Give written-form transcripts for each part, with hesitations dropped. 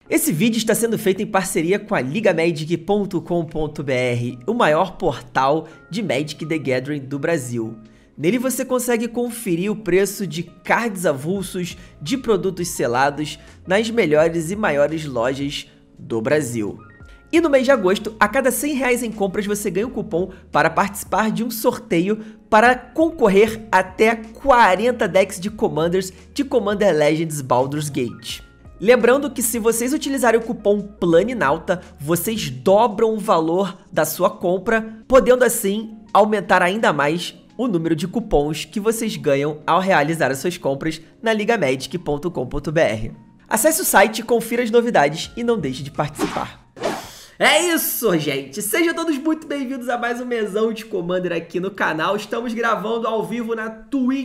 Esse vídeo está sendo feito em parceria com a LigaMagic.com.br, o maior portal de Magic the Gathering do Brasil. Nele você consegue conferir o preço de cards avulsos, de produtos selados, nas melhores e maiores lojas do Brasil. E no mês de agosto, a cada R$100 em compras você ganha um cupom para participar de um sorteio para concorrer até 40 decks de Commanders de Commander Legends Baldur's Gate. Lembrando que se vocês utilizarem o cupom PLANINAUTA, vocês dobram o valor da sua compra, podendo assim aumentar ainda mais o número de cupons que vocês ganham ao realizar as suas compras na ligamagic.com.br. Acesse o site, confira as novidades e não deixe de participar. É isso, gente! Sejam todos muito bem-vindos a mais um Mesão de Commander aqui no canal. Estamos gravando ao vivo na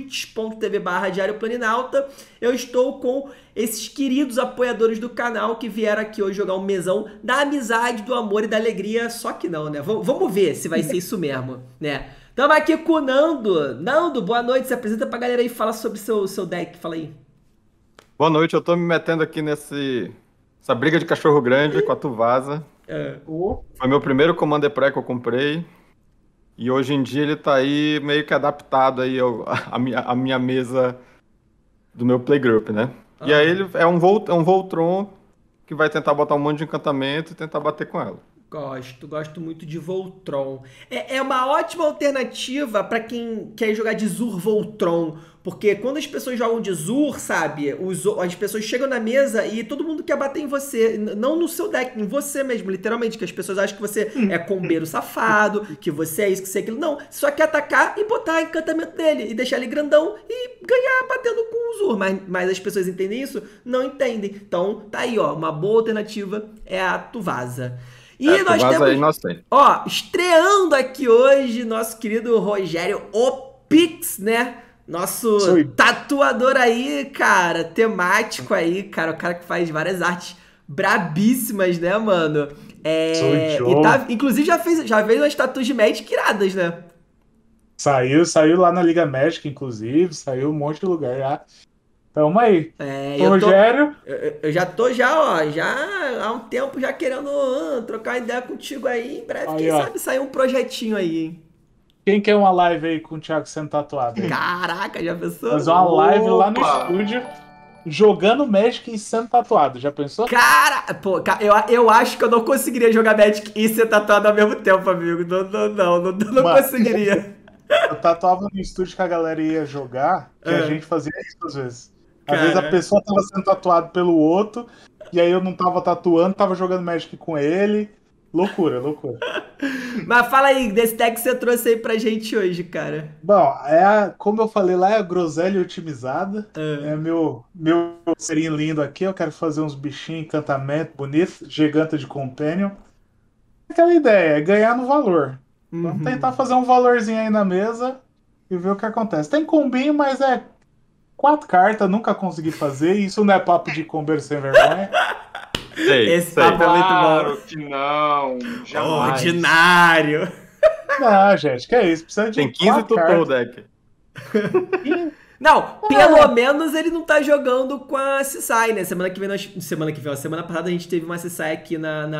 twitch.tv/DiarioPlaninalta. Eu estou com esses queridos apoiadores do canal que vieram aqui hoje jogar um mesão da amizade, do amor e da alegria. Só que não, né? Vamos ver se vai ser isso mesmo, né? Estamos aqui com o Nando. Nando, boa noite. Se apresenta pra galera aí e fala sobre seu deck. Fala aí. Boa noite. Eu tô me metendo aqui essa briga de cachorro grande com a Tuvasa. Foi meu primeiro Commander Pré que eu comprei. E hoje em dia ele tá aí meio que adaptado aí a minha mesa do meu playgroup, né? E aí ele é um Voltron que vai tentar botar um monte de encantamento e tentar bater com ela. Gosto muito de Voltron. É uma ótima alternativa pra quem quer jogar de Zur Voltron, porque quando as pessoas jogam de Zur, sabe, as pessoas chegam na mesa e todo mundo quer bater em você, não no seu deck, em você mesmo, literalmente, que as pessoas acham que você é combeiro safado, que você é isso, que você é aquilo. Não, só quer atacar e botar encantamento nele, e deixar ele grandão e ganhar batendo com o Zur, mas as pessoas entendem isso? Não entendem. Então, tá aí, ó, uma boa alternativa é a Tuvasa. E nós temos, ó, estreando aqui hoje, nosso querido Rogério Opix, né? Nosso tatuador aí, cara, temático aí, cara, o cara que faz várias artes brabíssimas, né, mano? E inclusive já fez umas tatuas de Magic iradas, né? Saiu lá na Liga Magic, inclusive, saiu um monte de lugar já. Tamo aí. Rogério. Eu já tô há um tempo já querendo trocar ideia contigo aí. Em breve, aí, quem sabe sair um projetinho aí, hein? Quem quer uma live aí com o Thiago sendo tatuado? Aí? Caraca, já pensou? Fazer uma live lá no estúdio, jogando Magic e sendo tatuado. Já pensou? Cara, pô, eu acho que eu não conseguiria jogar Magic e ser tatuado ao mesmo tempo, amigo. Não conseguiria. Eu tatuava no estúdio que a galera ia jogar, que a gente fazia isso às vezes. Às vezes a pessoa tava sendo tatuada pelo outro, e aí eu não tava tatuando, tava jogando Magic com ele. Loucura. Mas fala aí, desse deck que você trouxe aí pra gente hoje, cara. Bom, como eu falei lá, é a groselha otimizada. É meu serinho lindo aqui. Eu quero fazer uns bichinhos, encantamento bonito, gigante de companion. Aquela ideia, é ganhar no valor. Vamos tentar fazer um valorzinho aí na mesa e ver o que acontece. Tem combinho, mas 4 cartas, nunca consegui fazer. Isso não é papo de combeiro sem vergonha. Esse papo é muito bom. Claro que não. Jamais. Ordinário. Não, gente, que é isso? Precisa de Tem 15 tutor o deck. Não, pelo menos ele não tá jogando com a Cisai, né? Semana passada a gente teve uma Cisai aqui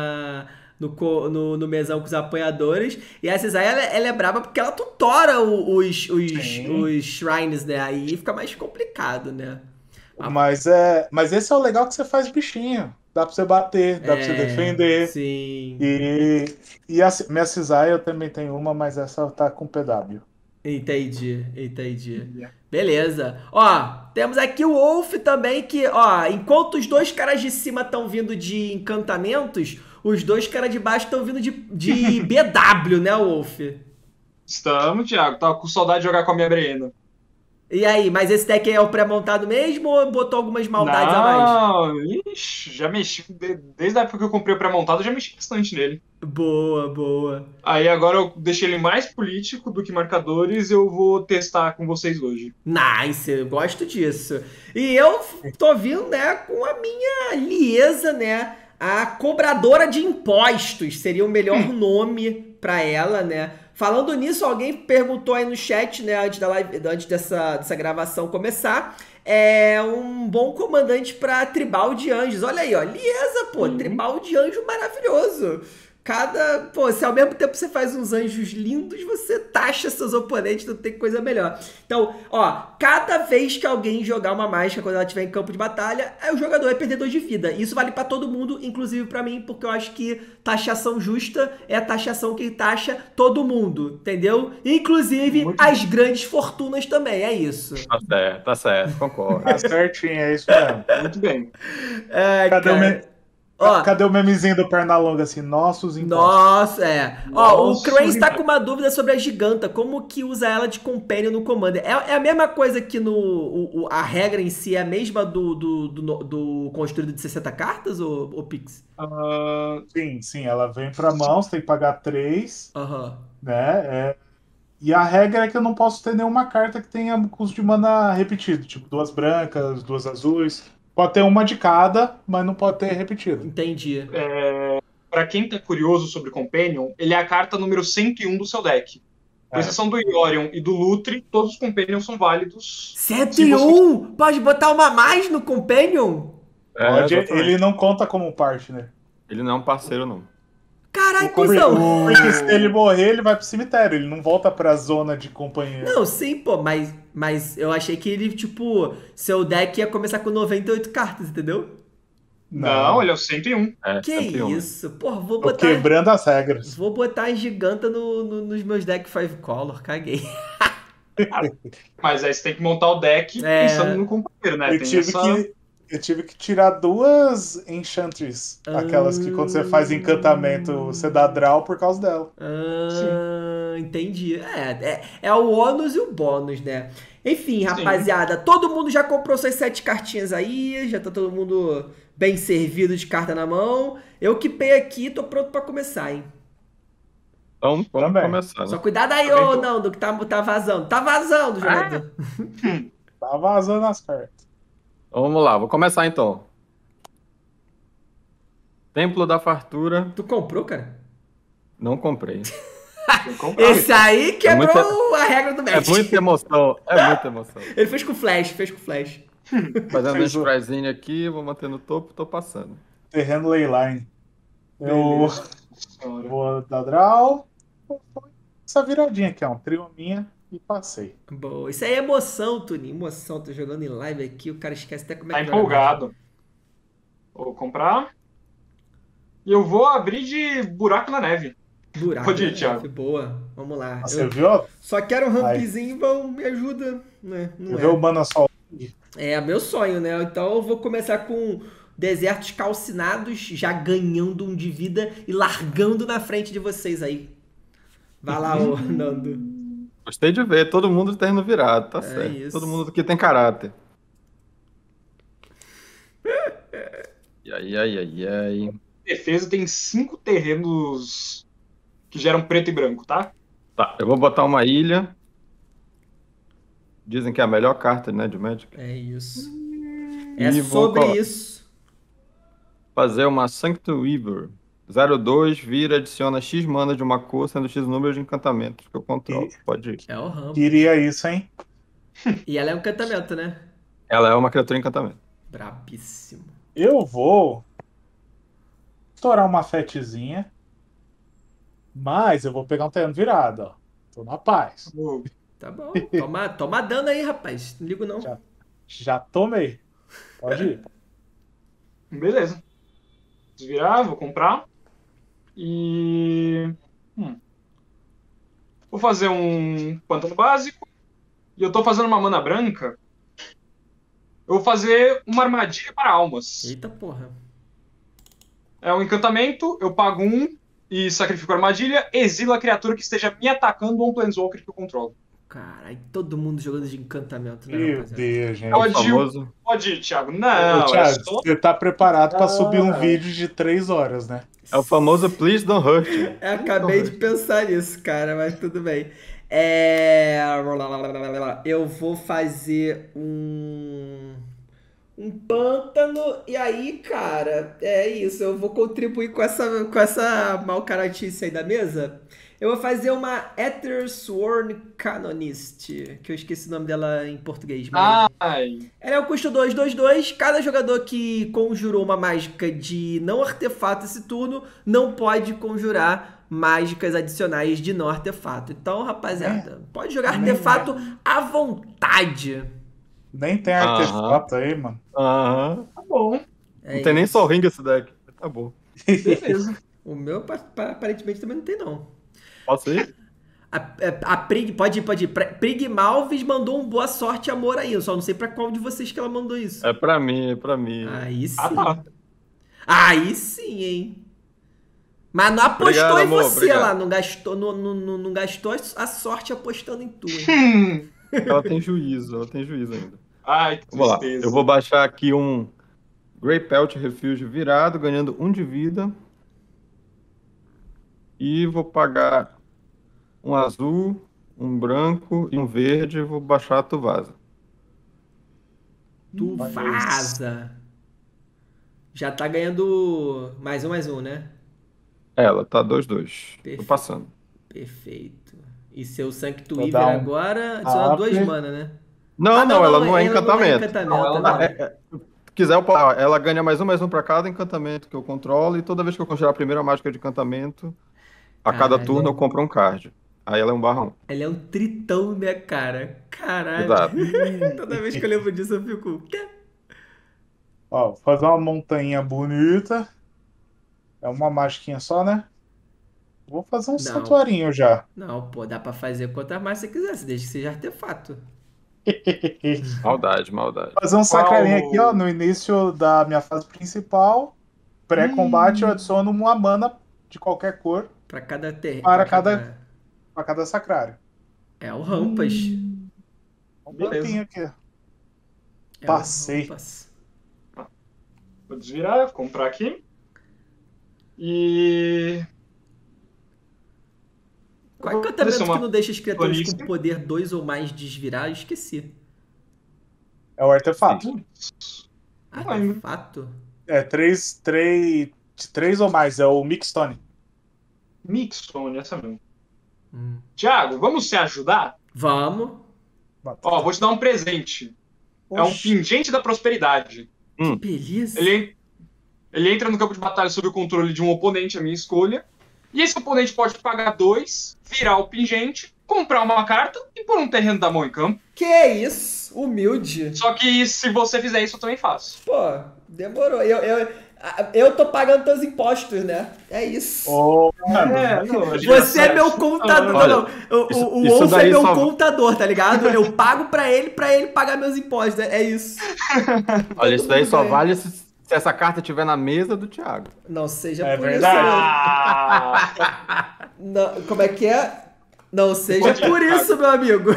no mesão com os apoiadores. E a Cisai, ela é braba porque ela tutora os shrines, né? Aí fica mais complicado, né? Mas esse é o legal, que você faz bichinho. Dá pra você bater, dá pra você defender. Sim. E a minha Cisai eu também tenho uma, mas essa tá com PW. Entendi. Beleza. Ó, temos aqui o Wolf também, que, ó, enquanto os dois caras de cima estão vindo de encantamentos, os dois caras de baixo estão vindo de BW, né, Wolf? Estamos, Thiago. Tava com saudade de jogar com a minha Breno. E aí, mas esse deck é o pré-montado mesmo ou botou algumas maldades a mais? Não, já mexi. Desde a época que eu comprei o pré-montado, eu já mexi bastante nele. Boa. Aí agora eu deixei ele mais político do que marcadores, eu vou testar com vocês hoje. Nice, eu gosto disso. E eu tô vindo, né, com a minha Liesa, né, a cobradora de impostos. Seria o melhor nome pra ela, né? Falando nisso, alguém perguntou aí no chat, né, antes da live, antes dessa gravação começar, um bom comandante pra tribal de anjos. Olha aí, ó, Liesa, pô, tribal de anjo maravilhoso. Pô, se ao mesmo tempo você faz uns anjos lindos, você taxa seus oponentes, não tem coisa melhor. Então, ó, cada vez que alguém jogar uma mágica quando ela estiver em campo de batalha, o jogador é perdedor de vida. Isso vale pra todo mundo, inclusive pra mim, porque eu acho que taxação justa é a taxação que taxa todo mundo, entendeu? Inclusive as grandes fortunas também, é isso. Tá certo, concordo. Tá certinho, é isso mesmo. Muito bem. Cadê o memezinho do Pernalonga assim? Nossos impostos. Nossa, Ó, o Craze tá com uma dúvida sobre a giganta. Como que usa ela de companion no Commander? É a mesma coisa que a regra em si é a mesma do construído de 60 cartas, ou Pix? Sim. Ela vem pra mão, você tem que pagar 3. Aham. Né? E a regra é que eu não posso ter nenhuma carta que tenha custo de mana repetido. Tipo, 2 brancas, 2 azuis. Pode ter uma de cada, mas não pode ter repetido. Entendi. Pra quem tá curioso sobre Companion, ele é a carta número 101 do seu deck. Com exceção do Yorion e do Lutri, todos os Companions são válidos. 101? Pode botar uma a mais no Companion? Pode, ele não conta como partner. Ele não é um parceiro, não. Caralho, cuzão! Porque se ele morrer, ele vai pro cemitério. Ele não volta pra zona de companheiro. Não, sim, pô, mas eu achei que ele, tipo, seu deck ia começar com 98 cartas, entendeu? Não, ele é o 101. Que 101. isso? Porra, vou Tô botar... quebrando as regras. Vou botar a giganta nos meus deck 5 color, caguei. Mas aí você tem que montar o deck pensando no companheiro, né? Eu tive que tirar 2 Enchantress. Aquelas que quando você faz encantamento, você dá draw por causa dela. Entendi. É o ônus e o bônus, né? Enfim, rapaziada, todo mundo já comprou suas 7 cartinhas aí, já tá todo mundo bem servido de carta na mão. Eu quipei aqui, tô pronto pra começar, hein? Então, vamos começar, né? Só cuidado aí, ô Nando, que tá vazando. Tá vazando, jogador. Tá vazando as cartas. Então, vamos lá, vou começar então. Templo da Fartura. Tu comprou, cara? Não comprei. Esse aí quebrou a regra do match. É muita emoção, Ele fez com flash, Fazendo um sprayzinho aqui, vou manter no topo, tô passando. Terreno Leyline. Eu vou dar draw. Essa viradinha aqui, ó. Um trio minha e passei. Boa. Isso aí é emoção, Tuninho. Emoção. Tô jogando em live aqui, o cara esquece até como é tá que empolgado. Vou comprar. E eu vou abrir de buraco na neve. Buraco. Pode ir, Thiago. Boa. Vamos lá. Você viu? Só quero um rampzinho, me ajuda. Né? Não viu o Mana Sol? É meu sonho, né? Então eu vou começar com desertos calcinados, já ganhando um de vida e largando na frente de vocês aí. Vai lá, ô Nando. Gostei de ver, todo mundo terreno virado, tá certo. Isso. Todo mundo aqui tem caráter. E aí. Defesa tem 5 terrenos que geram preto e branco, tá? Tá, eu vou botar uma ilha. Dizem que é a melhor carta, né, de Magic. É isso. E sobre isso. Fazer uma Sanctum Weaver. 02, vira, adiciona X mana de uma cor, sendo X número de encantamentos que eu controlo. Pode ir. É o Rambo. Queria isso, hein? E ela é um encantamento, né? Ela é uma criatura encantamento. Brabíssimo. Eu vou estourar uma fetezinha, mas eu vou pegar um terreno virado, ó. Tô na paz. Tá bom. Toma dano aí, rapaz. Não ligo, não. Já tomei. Pode ir. Beleza. Desvirar, vou comprar. E... Vou fazer um pântano básico. E eu tô fazendo uma mana branca. Eu vou fazer uma armadilha para almas. Eita porra. É um encantamento, eu pago 1 e sacrifico a armadilha, exilo a criatura que esteja me atacando ou um Planeswalker que eu controlo. Caralho, todo mundo jogando de encantamento, né, Meu rapaziada? Deus, gente. Pode ir, Thiago. Não, Thiago, você tá preparado pra subir um vídeo de 3 horas, né? É o famoso Please Don't Hurt. Eu acabei de pensar nisso, cara, mas tudo bem. Eu vou fazer um pântano, e aí, cara, é isso, eu vou contribuir com essa mal caratice aí da mesa. Eu vou fazer uma Ethersworn Canonist, que eu esqueci o nome dela em português. Mas... Ai. Ela é o custo 2/2/2. Cada jogador que conjurou uma mágica de não artefato esse turno não pode conjurar mágicas adicionais de não artefato. Então, rapaziada, pode jogar artefato à vontade. Nem tem artefato aí, mano. Aham. Tá bom. Não tem nem Sol Ring esse deck. Tá bom. Beleza. O meu, aparentemente, também não tem, não. Posso ir? A Prig, pode ir. Prig Malvis mandou um boa sorte e amor aí. Eu só não sei pra qual de vocês que ela mandou isso. É pra mim, é pra mim. Aí sim. Tá. Aí sim, hein? Mas não apostou Obrigado, em amor, você obrigado. lá. Não gastou a sorte apostando em tu, hein? Ela tem juízo ainda. Ai, que Vamos lá. tristeza. Eu vou baixar aqui um Grey Pelt Refúgio virado, ganhando 1 de vida. E vou pagar um azul, um branco e um verde. Vou baixar a Tuvasa. Tu vaza. Já tá ganhando mais um, né? Ela tá 2/2. Tô Perfeito. passando. Perfeito. E seu Sancto Vou Weaver dar adiciona 2 mana, né? Não, não, ela não é encantamento. Não, ela não né? Se quiser, ela ganha mais um pra cada encantamento que eu controlo. E toda vez que eu conjurar a primeira mágica de encantamento, a cada Caralho. turno eu compro um card. Aí ela é 1/1. Ela é um tritão, né, cara? Caralho. Exato. Toda vez que eu lembro disso, eu fico... Ó, vou fazer uma montanha bonita. É uma magiquinha só, né? Vou fazer um santuarinho já. Não, pô, dá pra fazer quantas mais você quiser, desde que seja artefato. Maldade. Fazer um sacrarinho aqui, ó, no início da minha fase principal. Pré-combate, eu adiciono uma mana de qualquer cor Pra cada terreno. para cada sacrário. É o Rampas. Um Beleza. pouquinho aqui. É o Passei. Rampas. Vou desvirar, comprar aqui. E. Qual é o Vou encantamento fazer uma que não deixa as criaturas planície. com poder 2 ou mais desvirar? Eu esqueci. É o artefato. Não lembro. Artefato? É 3 ou mais, é o Mixstone. Mixstone, essa mesmo. Thiago, vamos se ajudar? Vamos. Ó, vou te dar um presente. É um Oxi. pingente da prosperidade. Que beleza. Ele entra no campo de batalha sob o controle de um oponente, a minha escolha. E esse oponente pode pagar 2, virar o pingente, comprar uma carta e pôr um terreno da mão em campo. Que isso? Humilde. Só que se você fizer isso, eu também faço. Pô, demorou. Eu tô pagando teus impostos, né? É isso. Oh, Você é meu contador. Olha, Não, o isso Wolf é daí meu só- contador, tá ligado? Eu pago pra ele pagar meus impostos. É isso. Olha, isso daí mundo só ganha. vale se essa carta estiver na mesa do Thiago. Não seja É por verdade. Ah! isso. Não, como é que é? Não seja Pode ir, por Thiago. isso, meu amigo.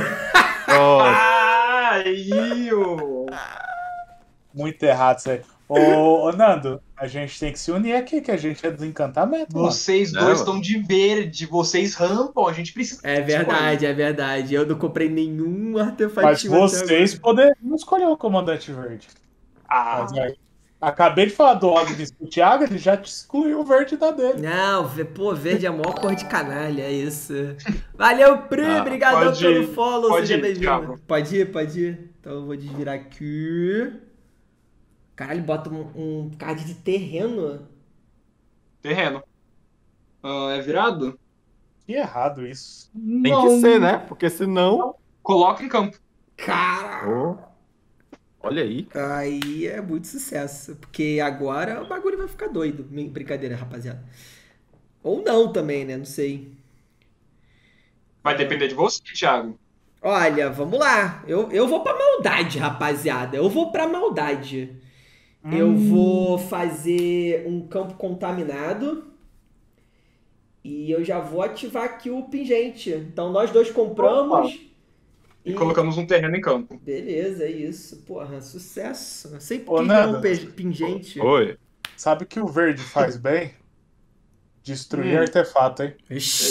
Aí, ô. muito errado isso aí. Ô, Nando, a gente tem que se unir aqui, que a gente é do encantamento. mano. Vocês Não, dois mano. estão de verde, vocês rampam, a gente precisa. É verdade, é verdade. Eu não comprei nenhum Mas artefatinho até vocês poderiam escolher o comandante verde. Ah, Mas, é, acabei de falar do Agnes pro Thiago, ele já te excluiu o verde da dele. Não, pô, verde é a maior cor de canalha, é isso. Valeu, Pri, obrigadão pode pelo ir, follow, pode seja ir, bem-vindo. Thiago. Pode ir. Então eu vou desvirar aqui. Caralho, bota um card de terreno. terreno. É virado? Que errado isso. Tem que ser, né? Porque senão... Coloca em campo. Cara, Oh, olha aí. aí é muito sucesso. Porque agora o bagulho vai ficar doido. Brincadeira, rapaziada. Ou não também, né? Não sei. Vai depender de você, Thiago. Olha, vamos lá. Eu vou pra maldade, rapaziada. Eu vou pra maldade. Eu vou fazer um campo contaminado. E eu já vou ativar aqui o pingente. Então nós dois compramos. E colocamos um terreno em campo. Beleza, é isso. Porra, sucesso. Sempre Ô, quis ver Nando. um pingente. Oi. Sabe que o verde faz bem? Destruir artefato, hein?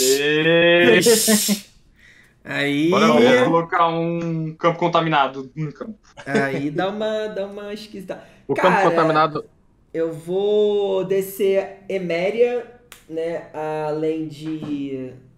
Ixi. Aí, Bora Vamos ver. colocar um campo contaminado em campo. aí dá uma esquisita. O Cara, campo contaminado... eu vou descer Eméria, né? Além de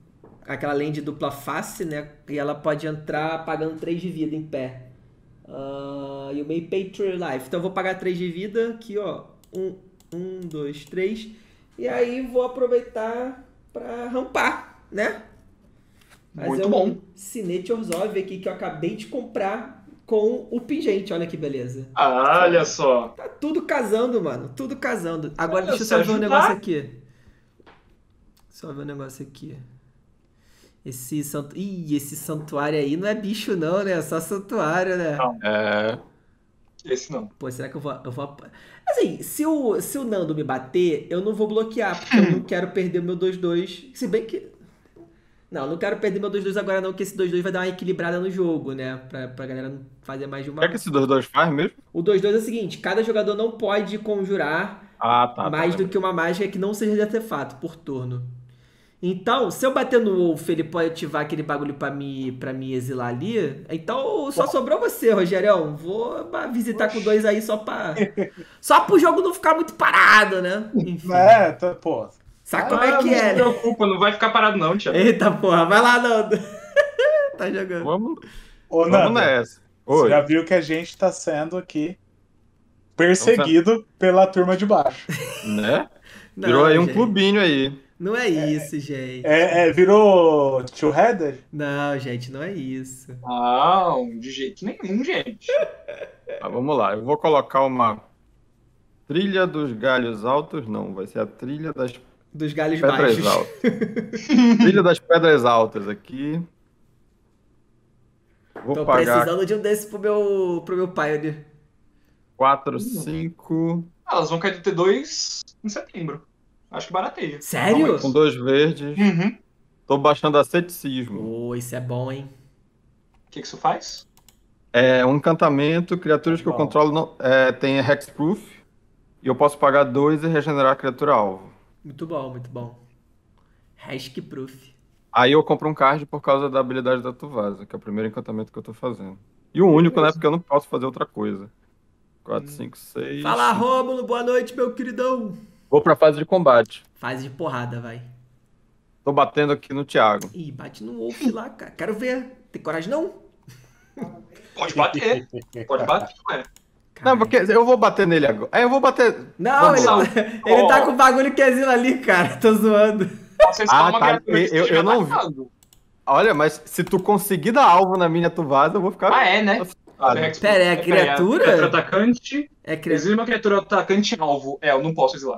aquela land dupla face, né? E ela pode entrar pagando 3 de vida em pé. You may pay 3 life. Então eu vou pagar 3 de vida aqui, ó. 1, 2, 3. E aí vou aproveitar pra rampar, né? Muito bom. Sinete Orzhov aqui que eu acabei de comprar com o pingente. Olha que beleza. Olha só. Tá tudo casando, mano. Tudo casando. Agora deixa eu só só ver um negócio aqui. Só ver um negócio aqui. Esse santuário aí não é bicho não, né? É só santuário, né? Não. Esse não. Pô, será que eu vou... Assim, se o Nando me bater, eu não vou bloquear, porque eu não quero perder o meu 2-2. Se bem que... Não quero perder meu 2-2 agora não, porque esse 2-2 vai dar uma equilibrada no jogo, né? Pra galera não fazer mais de uma... O que é que esse 2-2 faz mesmo? O 2-2 é o seguinte, cada jogador não pode conjurar mais do que uma mágica que não seja de artefato por turno. Então, se eu bater no Wolf, ele pode ativar aquele bagulho pra me exilar ali. Então, só sobrou você, Rogerião. Vou visitar com 2 aí só pro jogo não ficar muito parado, né? Enfim. Pô. Sabe como é que é, né? Não se preocupa, não vai ficar parado não, Thiago. Eita porra, vai lá, Nando. Tá jogando. Vamos nessa. Você já viu que a gente tá sendo aqui perseguido pela turma de baixo. Né? Virou aí um clubinho aí. Não é isso, gente. Virou two-headed? Não, gente, não é isso. Não, de jeito nenhum, gente. Vamos lá, eu vou colocar uma trilha dos galhos altos. Não, vai ser a trilha dos galhos pedras baixos. Altas. Trilha das pedras altas aqui. Tô precisando de um desses pro meu Pioneer. 4, 5... Elas vão cair do T2 em setembro. Acho que barateia. Sério? Com 2 verdes. Uhum. Tô baixando asceticismo. Isso é bom, hein? O que isso faz? É um encantamento, criaturas que eu controlo tem Hexproof. E eu posso pagar 2 e regenerar a criatura alvo. Muito bom, muito bom. Hexproof. Aí eu compro um card por causa da habilidade da Tuvasa, que é o primeiro encantamento que eu tô fazendo. E o único, né? Porque eu não posso fazer outra coisa. 4, 5, 6... Fala, Rômulo. Boa noite, meu queridão. Vou pra fase de combate. Fase de porrada, vai. Tô batendo aqui no Thiago. Ih, bate no Wolf lá, cara. Quero ver. Tem coragem, não? Pode bater. Pode bater, ué. Não, porque eu vou bater nele agora. Eu vou bater... Não, ele tá com o bagulho que exila ali, cara. Tô zoando. Eu não vi. Olha, mas se tu conseguir dar alvo na minha Tuvasa, eu vou ficar... né? Pera, é a criatura? Criatura atacante. Exila uma criatura atacante alvo. Eu não posso exilar.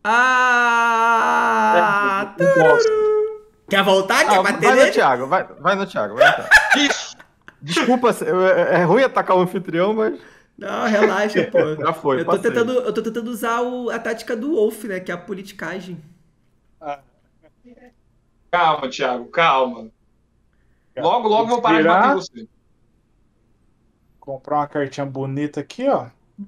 Não posso. Quer voltar? Quer bater nele? Vai no Thiago, vai no Thiago. Isso! Desculpa, é ruim atacar o anfitrião, mas... Não, relaxa, pô. Já foi, eu tô tentando usar a tática do Wolf, né? Que é a politicagem. Calma, Thiago, calma. Logo vou parar de bater em você. Comprar uma cartinha bonita aqui, ó.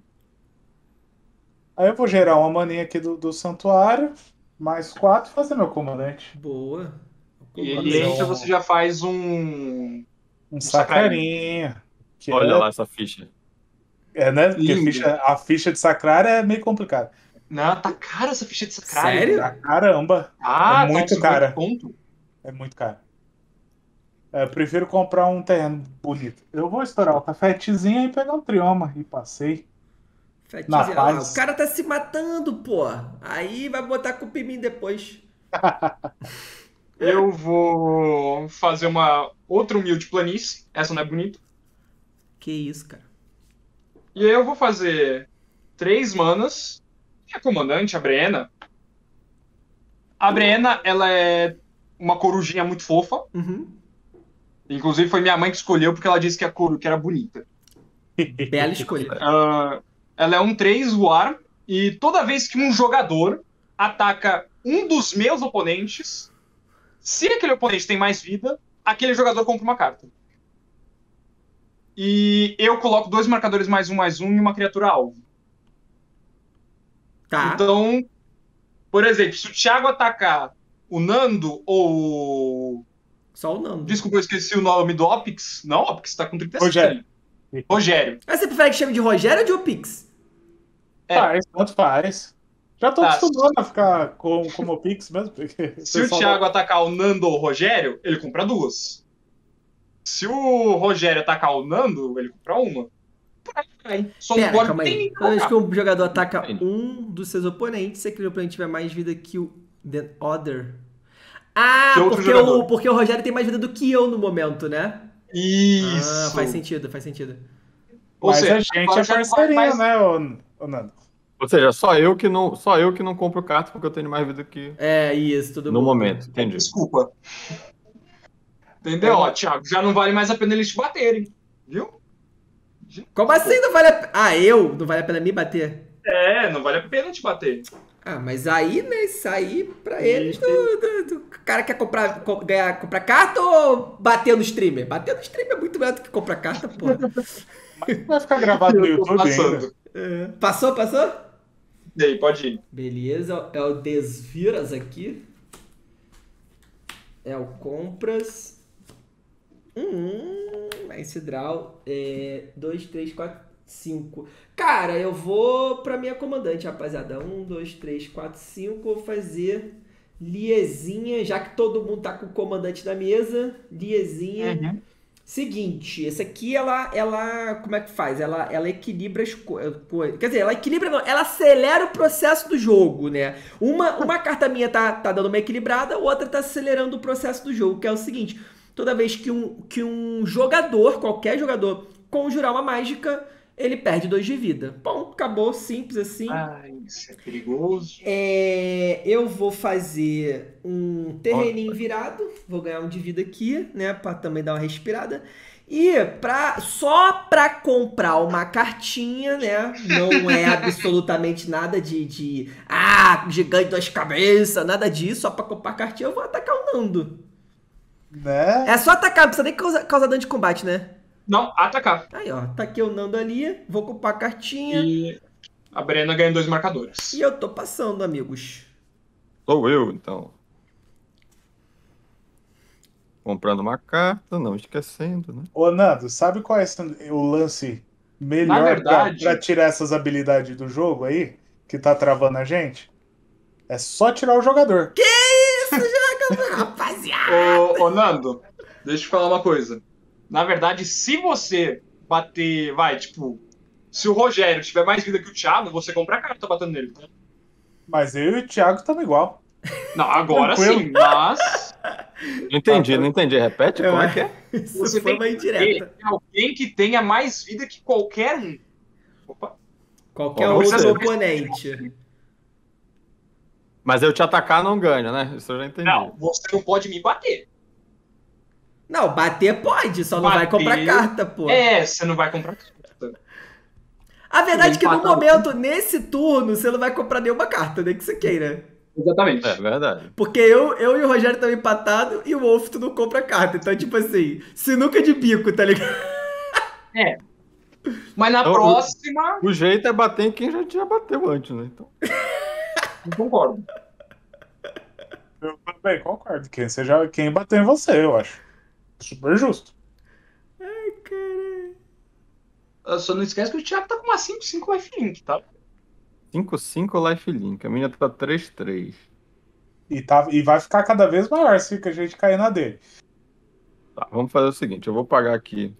Aí eu vou gerar uma maninha aqui do santuário. Mais 4 e fazer meu comandante. Boa. E ele entra, você já faz um sacrarinho. Olha lá essa ficha. Né? Porque a ficha de sacrário é meio complicada. Não, tá cara essa ficha de sacrário. Sério? Tá caramba. É muito cara. É muito caro. Eu prefiro comprar um terreno bonito. Eu vou estourar o cafetezinho e pegar um trioma e passei. O cara tá se matando, pô. Aí vai botar culpa em mim depois. Eu vou fazer outra humilde planície. Essa não é bonita. Que isso, cara. E aí eu vou fazer 3 manas. E a comandante, a Breena. A Breena, ela é uma corujinha muito fofa. Uhum. Inclusive foi minha mãe que escolheu porque ela disse que que era bonita. Bela escolha. Ela é um 3 voar. E toda vez que um jogador ataca um dos meus oponentes, se aquele oponente tem mais vida, aquele jogador compra uma carta. E eu coloco 2 marcadores +1/+1 em uma criatura alvo. Tá. Então, por exemplo, se o Thiago atacar o Nando ou... Só o Nando. Desculpa, eu esqueci o nome do Opix. Não, Opix tá com 37. Rogério. Mas você prefere que chame de Rogério ou de Opix? Tanto faz. Já tô acostumado a ficar como Pix mesmo. Porque se o Thiago atacar o Nando ou o Rogério, ele compra 2. Se o Rogério atacar o Nando, ele compra 1. Só não pode ter. Toda vez que um jogador ataca um dos seus oponentes, se aquele oponente tiver mais vida que o the other. Ah, porque o Rogério tem mais vida do que eu no momento, né? Isso. Faz sentido. Ou seja, a gente é parceirinho, né, ô Nando? Ou seja, só eu que não compro carta porque eu tenho mais vida que... isso, tudo no bom. momento, entendi. Desculpa. Entendeu? Ó, Thiago, já não vale mais a pena eles te baterem, viu? Como assim não vale a pena? Não vale a pena me bater? Não vale a pena te bater. Mas aí, né, isso aí pra eles, o cara quer comprar carta ou bater no streamer? Bater no streamer é muito melhor do que comprar carta, porra. Vai ficar gravado no YouTube ainda. Passou? E aí, pode ir. Beleza, é o Desviras aqui. É o Compras. Esse draw é 2, 3, 4, 5. Cara, eu vou pra minha comandante, rapaziada. 1, 2, 3, 4, 5. Vou fazer Liezinha, já que todo mundo tá com o comandante na mesa. Liezinha. Seguinte, essa aqui, ela como é que faz? Ela equilibra as coisas. Quer dizer, ela equilibra não, ela acelera o processo do jogo, né? Uma carta minha tá dando uma equilibrada, outra tá acelerando o processo do jogo, que é o seguinte: toda vez que um jogador, qualquer jogador, conjurar uma mágica, ele perde 2 de vida. Bom, acabou, simples assim. Isso é perigoso. Eu vou fazer um terreninho virado, vou ganhar 1 de vida aqui, né, pra também dar uma respirada. E só pra comprar uma cartinha, né, não é absolutamente nada de gigante 2 cabeças, nada disso, só pra comprar cartinha eu vou atacar o Nando. Né? É só atacar, não precisa nem causar dano de combate, né? Não, atacar. Aí, ó, ataquei o Nando ali, vou comprar a cartinha. E a Brena ganha 2 marcadores. E eu tô passando, amigos. Sou eu, então. Comprando uma carta, não esquecendo, né? Ô, Nando, sabe qual é o lance melhor pra tirar essas habilidades do jogo aí? Que tá travando a gente? É só tirar o jogador. Que isso, jogador, rapaziada! Ô, Nando, deixa eu te falar uma coisa. Na verdade, se você bater... se o Rogério tiver mais vida que o Thiago, você compra a carta batendo nele, tá? Mas eu e o Thiago estamos igual. Não, agora sim, mas... Não entendi. Repete, como é que é? Você tem que ter alguém que tenha mais vida que qualquer um. Opa. Qualquer outro oponente. Mas eu te atacar não ganha, né? Isso eu já entendi. Não, você não pode me bater. Não, bater pode, só não vai comprar carta, pô. Você não vai comprar carta. A verdade é que no momento, nesse turno, você não vai comprar nenhuma carta, nem que você queira. Exatamente. É verdade. Porque eu e o Rogério estamos empatados e o Wolf tu não compra carta. Então, tipo assim, sinuca de bico, tá ligado? Mas na próxima... O jeito é bater em quem já bateu antes, né? Então... Não concordo. Eu também concordo. Quem bateu em você, eu acho. Super justo. Ai, caralho. Só não esquece que o Thiago tá com uma 5-5 lifelink, tá? 5-5 lifelink. A minha tá 3-3. E vai ficar cada vez maior se a gente cair na dele. Tá, vamos fazer o seguinte. Eu vou pagar aqui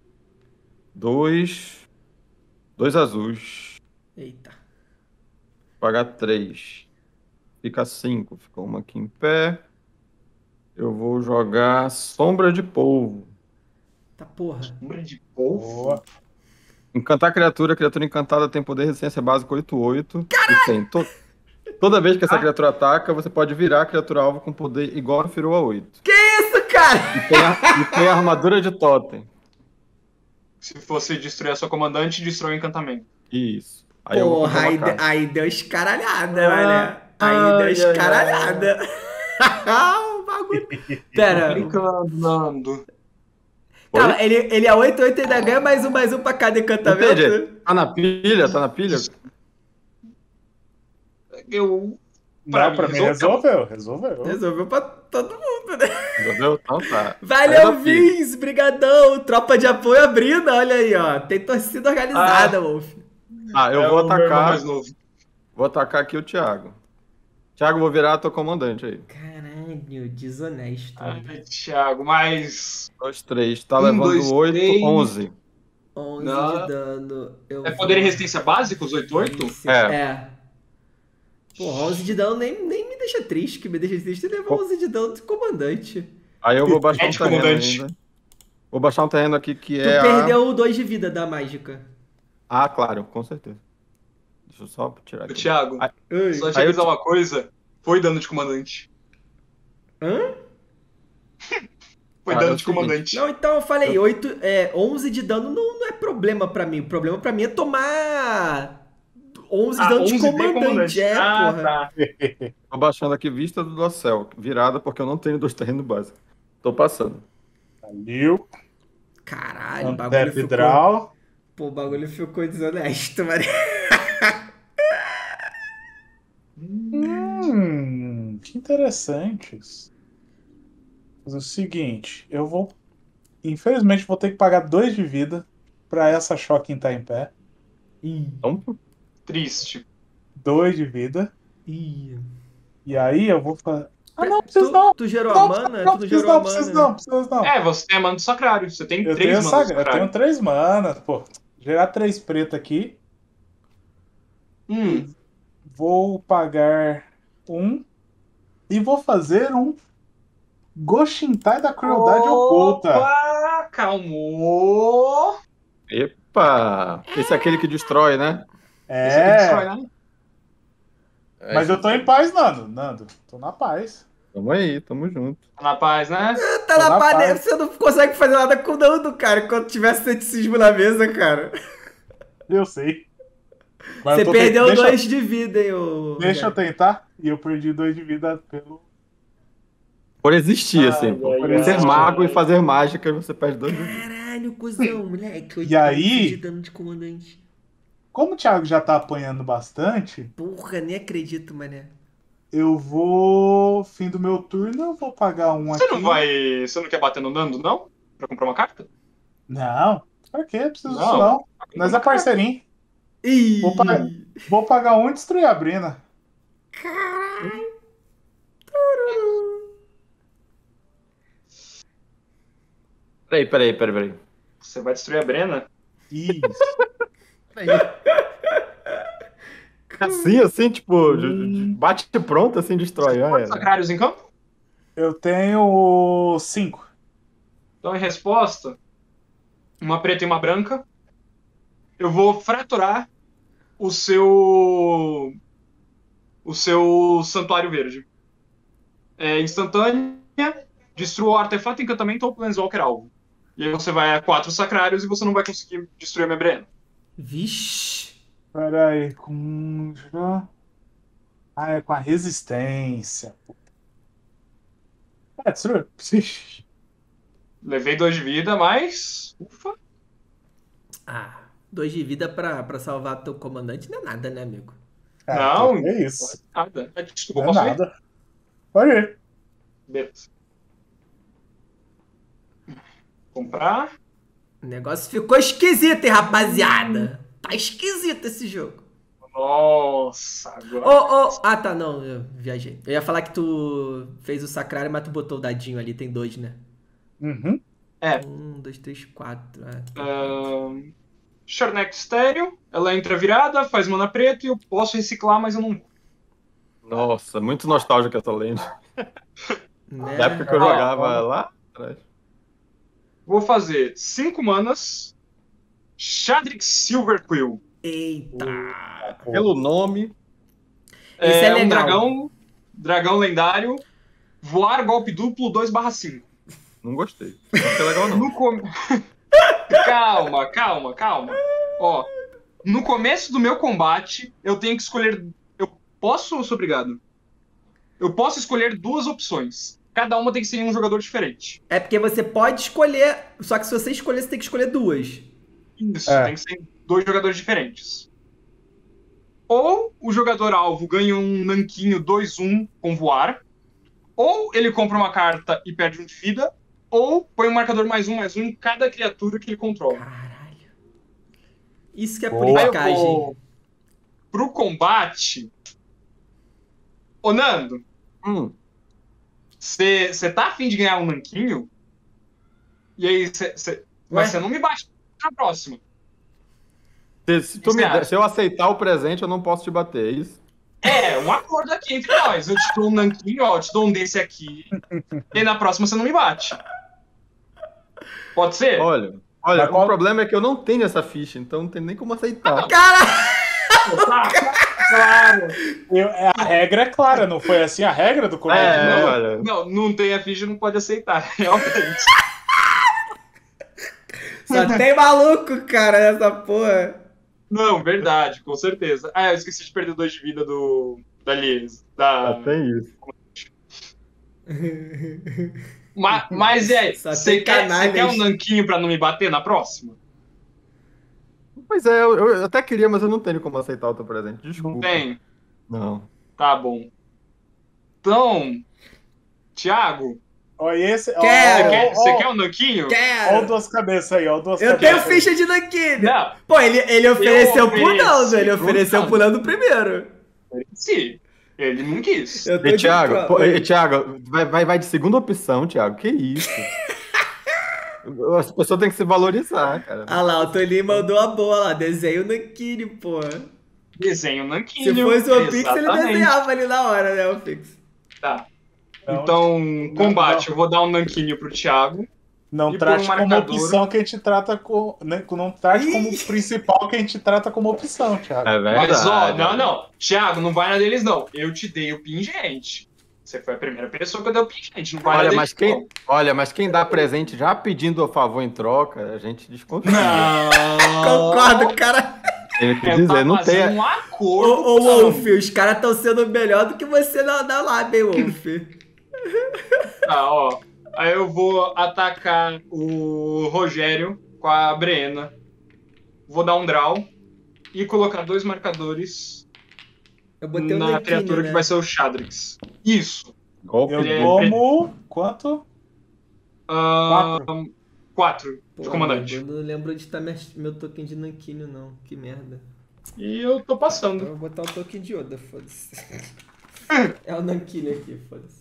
2 azuis. Eita. Pagar 3. Fica 5. Ficou uma aqui em pé. Eu vou jogar Sombra de Polvo. Tá porra. Sombra de Polvo? Boa. Encantar criatura encantada tem poder resistência básica 8/8. E tem toda vez que essa criatura ataca, você pode virar a criatura alvo com poder igual a Firou a 8. Que isso, cara? E tem a armadura de totem. Se você destruir a sua comandante, destrói o encantamento. Isso. Aí porra, aí deu escaralhada, velho. Aí deu escaralhada. O bagulho. Pera. Brincando. Calma, ele é 8/8 e ainda ganha mais um pra cada encantamento? Entendi. Tá na pilha? Pra mim resolveu. Resolveu pra todo mundo, né? Resolveu? Então tá. Valeu, Vince, brigadão. Tropa de apoio abrindo, olha aí, ó. Tem torcida organizada, Wolf. Eu vou atacar. Vou atacar aqui o Thiago. Thiago, vou virar teu comandante aí. Caralho, desonesto. Ai, Thiago, mas... 2, 3. Tá 1, levando 2, 8, 3. 11. 11 Não. de dano. É poder e resistência básicos, 8-8? É. Porra, 11 de dano nem me deixa triste, que me deixa triste é levar 11 de dano do comandante. Aí eu vou baixar um de terreno comandante. ainda. Vou baixar um terreno aqui que Tu é perdeu o 2 de vida da mágica. Ah, claro, com certeza. Deixa eu só tirar O aqui. Thiago, Aí- só te aí eu avisar uma coisa. Foi dano de comandante. Hã? Foi Ah, dano é o de seguinte. comandante. Não, então eu falei, 11 de dano não é problema pra mim. O problema pra mim é tomar 11 de dano de 11 de comandante. É, porra. Tá. Tô baixando aqui vista do dossel. Virada porque eu não tenho 2 terrenos básicos. Tô passando. Valeu. Caralho, o bagulho Antep ficou... Draw. Pô, o bagulho ficou desonesto, mano. Que interessantes. Mas é o seguinte, eu vou... Infelizmente vou ter que pagar 2 de vida pra essa Shocking estar em pé. Então, Triste. 2 de vida. Ih. E aí eu vou fazer... Ah, não, precisa não. Tu gerou Não, a mana? não, Tu precisa gerou a não, mana? precisa não. É, você tem a mana do Sacrário. Você tem Eu 3 tenho, manas do eu tenho Sacrário. 3 manas, pô. Gerar 3 preto aqui. Vou pagar 1. E vou fazer um Goshintai da Crueldade Oculta. Opa, calmou. epa! Esse é aquele que destrói, né? Esse aqui destrói, É, né? mas eu tô em paz, Nando. Tô na paz. Tamo aí, tamo junto. Tá na paz, né? Tá Tô na na panela, paz. você não consegue fazer nada com o Nando, cara, quando tiver ceticismo na mesa, cara. Eu sei. Mas Você eu tô perdeu deixa, 2 de vida, hein, ô... Deixa eu tentar. E eu perdi 2 de vida pelo... Por existir, Ai, assim. ai, Por ai. ser mago e fazer mágica, você perde 2 de vida. Caralho, cuzão, moleque. E aí? De dano de comandante. Como o Thiago já tá apanhando bastante, Porra, nem acredito, mané. eu vou... Fim do meu turno, eu vou pagar um Você aqui. não vai. Você não quer bater no Nando, não? Pra comprar uma carta? Não, pra quê? Preciso disso Não. não. Nós é parceirinho. Ih! Vou pagar um e destruir a Brina. Peraí. Você vai destruir a Brena? Isso. Assim, tipo, bate pronto, assim, destrói. Ah, Quantos Sacrários em campo? Eu tenho 5. Então, em resposta, uma preta e uma branca. Eu vou fraturar o seu santuário verde. É instantânea, destrua o artefato, encantamento ou planeswalker alvo. E aí você vai a 4 sacrários e você não vai conseguir destruir a minha Brena. Vixe. Pera aí, com... Ah, é com a resistência. É, destruiu. Levei 2 de vida, mas... Ufa. Ah, 2 de vida pra salvar teu comandante não é nada, né, amigo? Não. É isso. Nada. Desculpa, Não é posso ir? nada. Pode ir. Beleza. Comprar. O negócio ficou esquisito, hein, rapaziada? Tá esquisito esse jogo. Nossa, agora... Ah, tá, não, eu viajei. Eu ia falar que tu fez o sacrário, mas tu botou o dadinho ali, tem 2, né? Uhum. 1, 2, 3, 4. Charnek Estéreo, ela entra virada, faz mana preta e eu posso reciclar, mas eu não... Nossa, muito nostálgico essa lenda. Né? Da época que eu jogava lá atrás. Vou fazer 5 manas, Shadrix Silverquill. Eita. Pelo nome, Esse é um legal. dragão lendário, voar golpe duplo 2/5. não gostei. Não achei legal, não. No com... Calma. Ó, no começo do meu combate, eu tenho que escolher... Eu posso ou sou obrigado? Eu posso escolher 2 opções. Cada uma tem que ser um jogador diferente. É porque você pode escolher, só que se você escolher, você tem que escolher 2. Isso, É. tem que ser 2 jogadores diferentes. Ou o jogador alvo ganha um nanquinho 2/1 com voar, ou ele compra uma carta e perde 1 de vida, ou põe um marcador +1/+1 em cada criatura que ele controla. Caralho. Isso que é Boa. Aí eu politicagem. vou pro combate... Ô, Nando, você tá afim de ganhar um nanquinho? E aí, mas você não me bate na próxima. Se eu aceitar o presente, eu não posso te bater, é isso? É, um acordo aqui entre nós. Eu te dou um nanquinho, ó, eu te dou um desse aqui. E na próxima você não me bate. Pode ser? Olha, o problema é que eu não tenho essa ficha, então não tem nem como aceitar. Cara! Claro! A regra é clara, não foi assim a regra do combate? Não tem a ficha, não pode aceitar, realmente. Só tem maluco, cara, nessa porra. Não, verdade, com certeza. Eu esqueci de perder 2 de vida da Liz. Tem isso. Mas e aí, você quer um nanquinho pra não me bater na próxima? Pois é, eu até queria, mas eu não tenho como aceitar o teu presente. Desculpa. Não tem? Não. Tá bom. Então, Thiago... Você quer um nanquinho? Quero! Olha o Duas Cabeças aí, ó. Eu tenho ficha de nanquinho. Pô, ele ofereceu pro Nando, ele ofereceu pro Nando primeiro. Sim, ele não quis. Thiago, vai de segunda opção, Thiago. Que isso? As pessoas têm que se valorizar, cara. Ah lá, o Toninho mandou a boa lá. Desenha o nanquinho, pô. Desenha o nanquinho. Se fosse o Pix, ele desenhava ali na hora, né, o Pix. Tá. Então, combate, eu vou dar um nanquinho pro Thiago. Não trate como opção que a gente trata com... Né? Não trate como principal que a gente trata como opção, Thiago. É verdade. Mas, não. Thiago, não vai na deles, não. Eu te dei o pingente. Você foi a primeira pessoa que eu dei o pingente. Não vai na deles, mas quem dá presente já pedindo o favor em troca, a gente desconfia. Não. Concordo, cara. Tem que dizer, não tem... um acordo. Ô, Wolf, os caras estão sendo melhor do que você na lab, hein, Wolf? Ó. Aí eu vou atacar o Rogério com a Brena. Vou dar um draw e colocar 2 marcadores na criatura, né? Que vai ser o Shadrix. Isso. Eu tomo... Quanto? 4 de comandante. Eu não lembro onde tá meu token de Nanquinho, não. Que merda. E eu tô passando. Eu vou botar o token de Oda, foda-se. É o Nanquinho aqui, foda-se.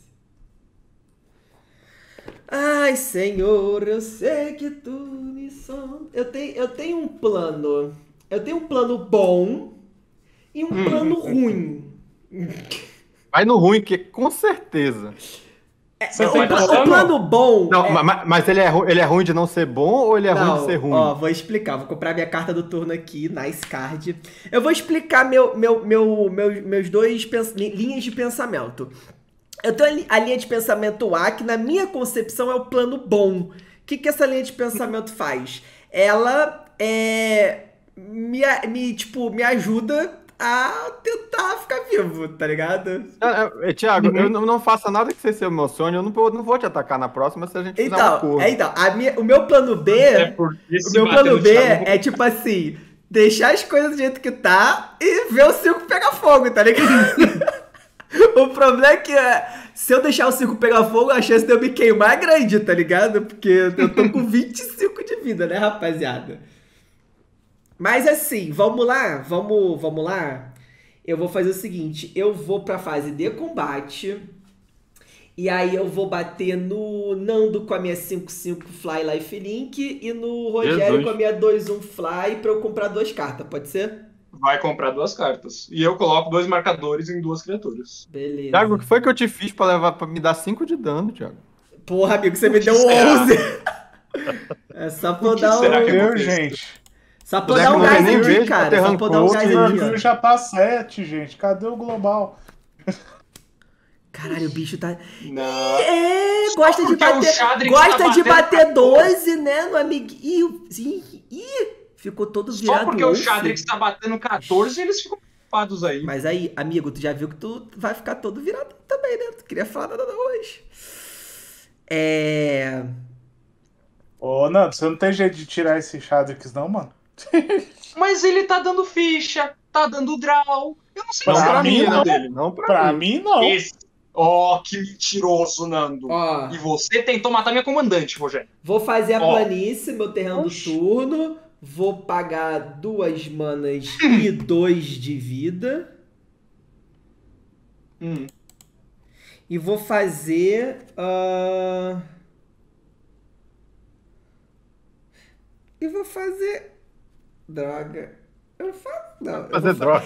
Ai, Senhor, eu sei que tu me sonda. Eu tenho um plano. Eu tenho um plano bom e um plano ruim. Vai no ruim, que com certeza. O plano bom... Não, mas ele é ruim de não ser bom ou ele é ruim de ser ruim? Ó, vou explicar. Vou comprar minha carta do turno aqui, Nice Card. Eu vou explicar meus 2 linhas de pensamento. Eu tenho a linha de pensamento A, que na minha concepção é o plano bom. O que essa linha de pensamento faz? Ela me ajuda a tentar ficar vivo, tá ligado? Thiago, eu não faço nada que você se emocione, eu não vou te atacar na próxima se a gente fizer um acordo. O meu plano B, é tipo assim, deixar as coisas do jeito que tá e ver o circo pegar fogo, tá ligado? O problema é que se eu deixar o circo pegar fogo, a chance de eu me queimar é grande, tá ligado? Porque eu tô com 25 de vida, né, rapaziada? Mas assim, vamos lá? Eu vou fazer o seguinte, eu vou pra fase de combate, e aí eu vou bater no Nando com a minha 5/5 Fly Life Link e no Rogério com a minha 2/1 Fly pra eu comprar 2 cartas, pode ser? Vai comprar 2 cartas. E eu coloco 2 marcadores em 2 criaturas. Beleza. Thiago, o que foi que eu te fiz pra me dar 5 de dano, Thiago? Porra, amigo, você me deu 11. É só pra dar gente. Só pra dar um gás aqui, cara. Só pra dar um gás aqui. O já tá 7, gente. Cadê o global? Caralho, o bicho tá... Não. Gosta de bater 12, né, no amiguinho. Ficou todo virado. Só porque o Shadrix tá batendo 14, eles ficam preocupados aí. Mas aí, amigo, tu já viu que tu vai ficar todo virado também, né? Tu queria falar nada hoje. Ô, Nando, você não tem jeito de tirar esse Shadrix, não, mano? Mas ele tá dando ficha, tá dando draw. Eu não sei se pra mim não. Dele. Não pra mim, não. Que mentiroso, Nando. E você tentou matar minha comandante, Rogério. Vou fazer a planície, meu terreno do turno. Vou pagar 2 manas e 2 de vida. E vou fazer... E vou fazer... Droga. Eu faço... Não, Fazer droga.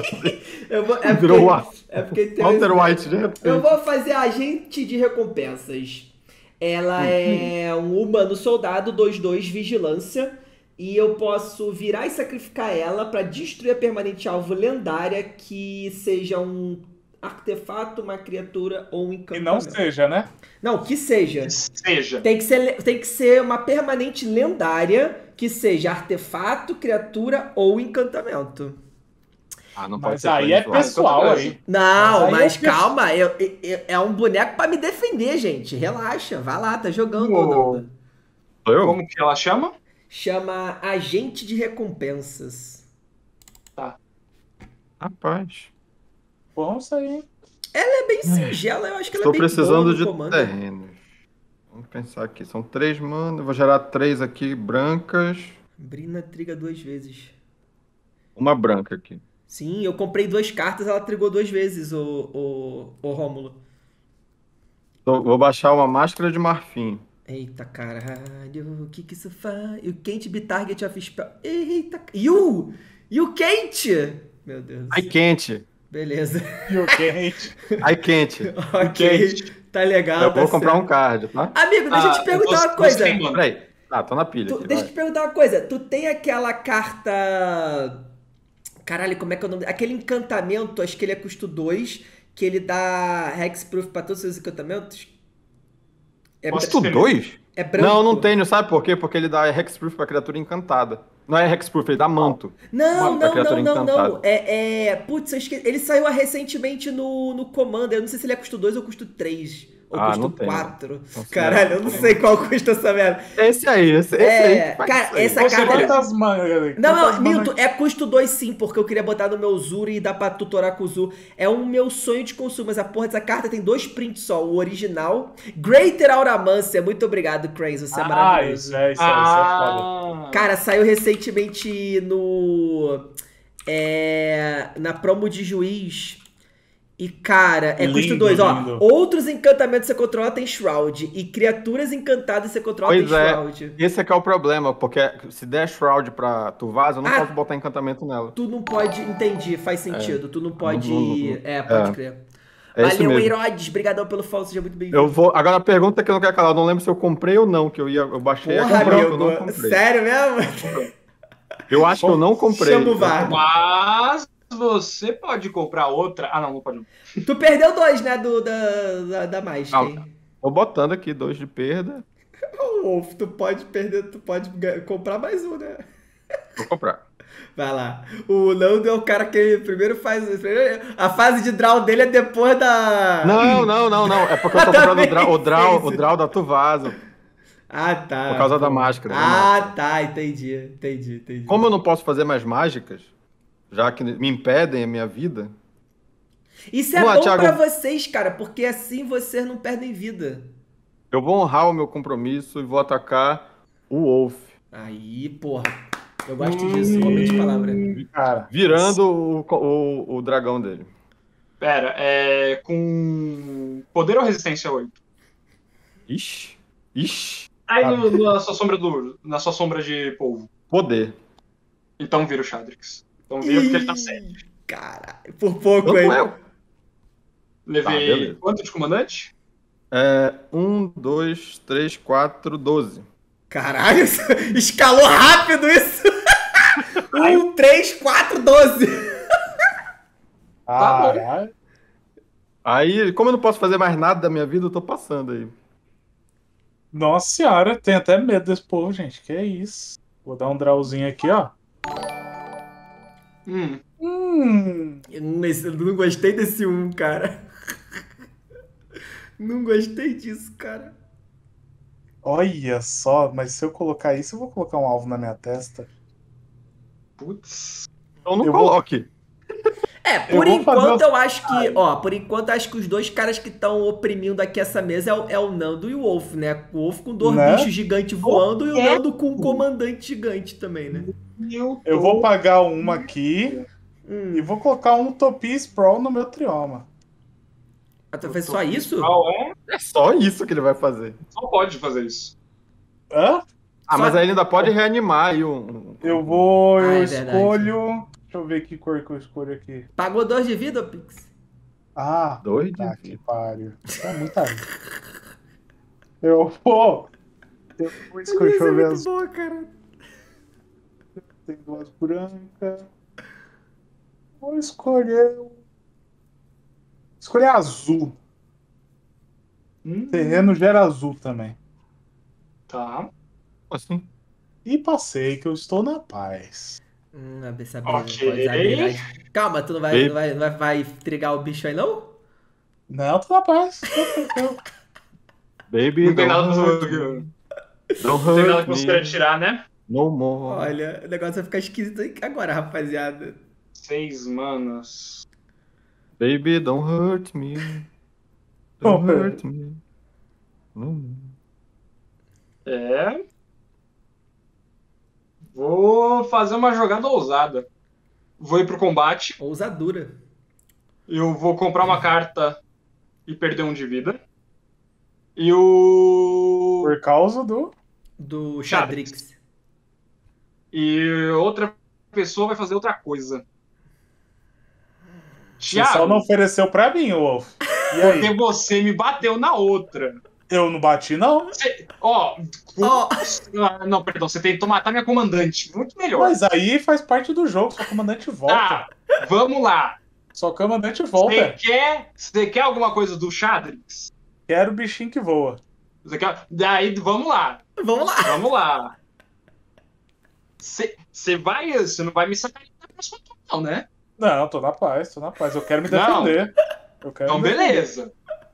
É porque tem... Walter White, né? Eu vou fazer agente de recompensas. Ela é um humano soldado 2/2 vigilância. E eu posso virar e sacrificar ela pra destruir a permanente alvo lendária que seja um artefato, uma criatura ou um E encantamento. não seja, né? Não, que seja. Seja. Tem que ser uma permanente lendária que seja artefato, criatura ou encantamento. Não pode Mas ser aí é Planeswalker. pessoal aí. Não, Mas aí mas é calma, é um boneco pra me defender, gente. Relaxa, vai lá, tá jogando. Uou. Nanda. Sou eu? Como que ela chama? Chama agente de recompensas. Rapaz. Bom, isso aí. É bem singela, eu acho que ela é Estou bem precisando boa no de comando. terrenos. Vamos pensar aqui. São 3 mana. Eu vou gerar 3 aqui brancas. Brina triga 2 vezes. Uma branca aqui. Sim, eu comprei 2 cartas, ela trigou 2 vezes, o Rômulo. Vou baixar uma máscara de marfim. Eita caralho, o que isso faz? E o Quente be target of spell. Eita, e o Quente? Meu Deus. Ai, quente. Beleza. E o quente. Ai, quente. Ok, tá legal. Eu vou tá comprar certo. um card, tá? Amigo, deixa eu te perguntar uma coisa. Peraí. Tô na pilha aqui. Deixa eu te perguntar uma coisa. Tu tem aquela carta... Caralho, como é que é o nome? Aquele encantamento, acho que ele é custo 2, que ele dá Hexproof pra todos os seus encantamentos. Custo 2? É branco. Não tenho, sabe por quê? Porque ele dá Hexproof pra criatura encantada. Não é Hexproof, ele dá manto. Não. Pra criatura encantada. Putz, eu esqueci. Ele saiu recentemente no Commander. Eu não sei se ele é custo 2 ou custo 3. Ou não custo tenho. 4. Não sei. Caralho, eu não sei qual custa essa merda. Esse aí. Cara, essa Você carta... quantas mangas? Não, Milton, é custo 2 sim, porque eu queria botar no meu Zuro e dá pra tutorar com o Zuro. É um meu sonho de consumo, mas a porra dessa carta tem 2 prints só, o original. Greater Auramancer, muito obrigado, Cranes, você é maravilhoso. Isso é foda. Cara, saiu recentemente na promo de juiz. E, cara, é custo 2, ó. Outros encantamentos que você controla tem Shroud. E criaturas encantadas que você controla tem Shroud. Esse é que é o problema, porque se der Shroud pra Tuvasa, eu não posso botar encantamento nela. Tu não pode... Entendi, faz sentido. Tu não pode... pode crer. Valeu, Herodes. Brigadão pelo follow, seja muito bem-vindo. Agora a pergunta que eu não quero calar, eu não lembro se eu comprei ou não, que eu baixei aqui, eu não comprei. Sério mesmo? Eu acho que eu não comprei. Chama o VAR. Mas você pode comprar outra. Não pode não. Tu perdeu 2, né, da Magic. Tô botando aqui 2 de perda. Wolf, tu pode comprar mais um, né? Vou comprar. Vai lá. O Nando é o cara que primeiro faz... A fase de draw dele é depois da... Não. É porque eu tô comprando o draw da Tuvasa. Tá. Por causa da máscara. Tá. Entendi. Como eu não posso fazer mais mágicas, já que me impedem a minha vida... Isso é bom pra vocês, cara, porque assim vocês não perdem vida. Eu vou honrar o meu compromisso e vou atacar o Wolf. Aí, porra. Eu gosto disso, momento de palavra. Cara, virando o dragão dele. Pera, com poder ou resistência 8? Ixi. Aí na sua sombra de polvo. Poder. Então vira o Shadrix. Então vira porque ele tá 7. Caralho, por pouco aí. Levei quanto de comandante? 1, 2, 3, 4, 12. Caralho, escalou rápido isso! 1, 3, 4, 12. Tá bom. Aí, como eu não posso fazer mais nada da minha vida, eu tô passando aí. Nossa senhora, tenho até medo desse povo, gente. Que é isso? Vou dar um drawzinho aqui, ó. Eu não gostei desse 1, cara. Não gostei disso, cara. Olha só, mas se eu colocar isso, eu vou colocar um alvo na minha testa. Putz. Então não coloque. Por enquanto eu acho que, por enquanto eu acho que os dois caras que estão oprimindo aqui essa mesa é o Nando e o Wolf, né? O Wolf com dois bichos gigantes voando e o Nando com um comandante gigante também, né? Eu vou pagar uma aqui e vou colocar um Utopia Sprawl no meu trioma. Ah, tu fez só isso? É só isso que ele vai fazer. Só pode fazer isso. Hã? Mas aí ele ainda pode reanimar aí um... Eu escolho... Deixa eu ver que cor que eu escolho aqui. Pagou 2 de vida, Pix? 2 de tá, vida. que pariu. É muita vida. Eu vou escolher, deixa eu ver as... boa, cara. Tem 2 brancas. Vou escolher azul. Terreno gera azul também. Tá. Assim. E passei, que eu estou na paz. Essa Ok. habilidade. Calma, tu não vai trigar o bicho aí, não? Não, tô na paz. Tô tranquilo. Baby, Não tem nada don't hurt que me. não tem nada que você queira tirar, né? No more. Olha, o negócio vai ficar esquisito agora, rapaziada. 6 manas. Baby, don't hurt me. Don't hurt me. No more. Vou fazer uma jogada ousada. Vou ir pro combate. Ousadura. Eu vou comprar uma carta e perder 1 de vida. E o... Por causa Do Shadrix. E outra pessoa vai fazer outra coisa. Você só não ofereceu pra mim, Wolf. E aí? Porque você me bateu na outra. Eu não bati, não. Não, perdão, você tentou matar minha comandante. Muito melhor. Mas aí faz parte do jogo, sua comandante volta. Tá, vamos lá. Sua comandante volta. Você quer alguma coisa do Shadrix? Quero o bichinho que voa. Você quer... Daí, vamos lá. Vamos lá. Você não vai me sacar na próxima turma, não, né? Não, tô na paz. Eu quero me defender. Então, beleza.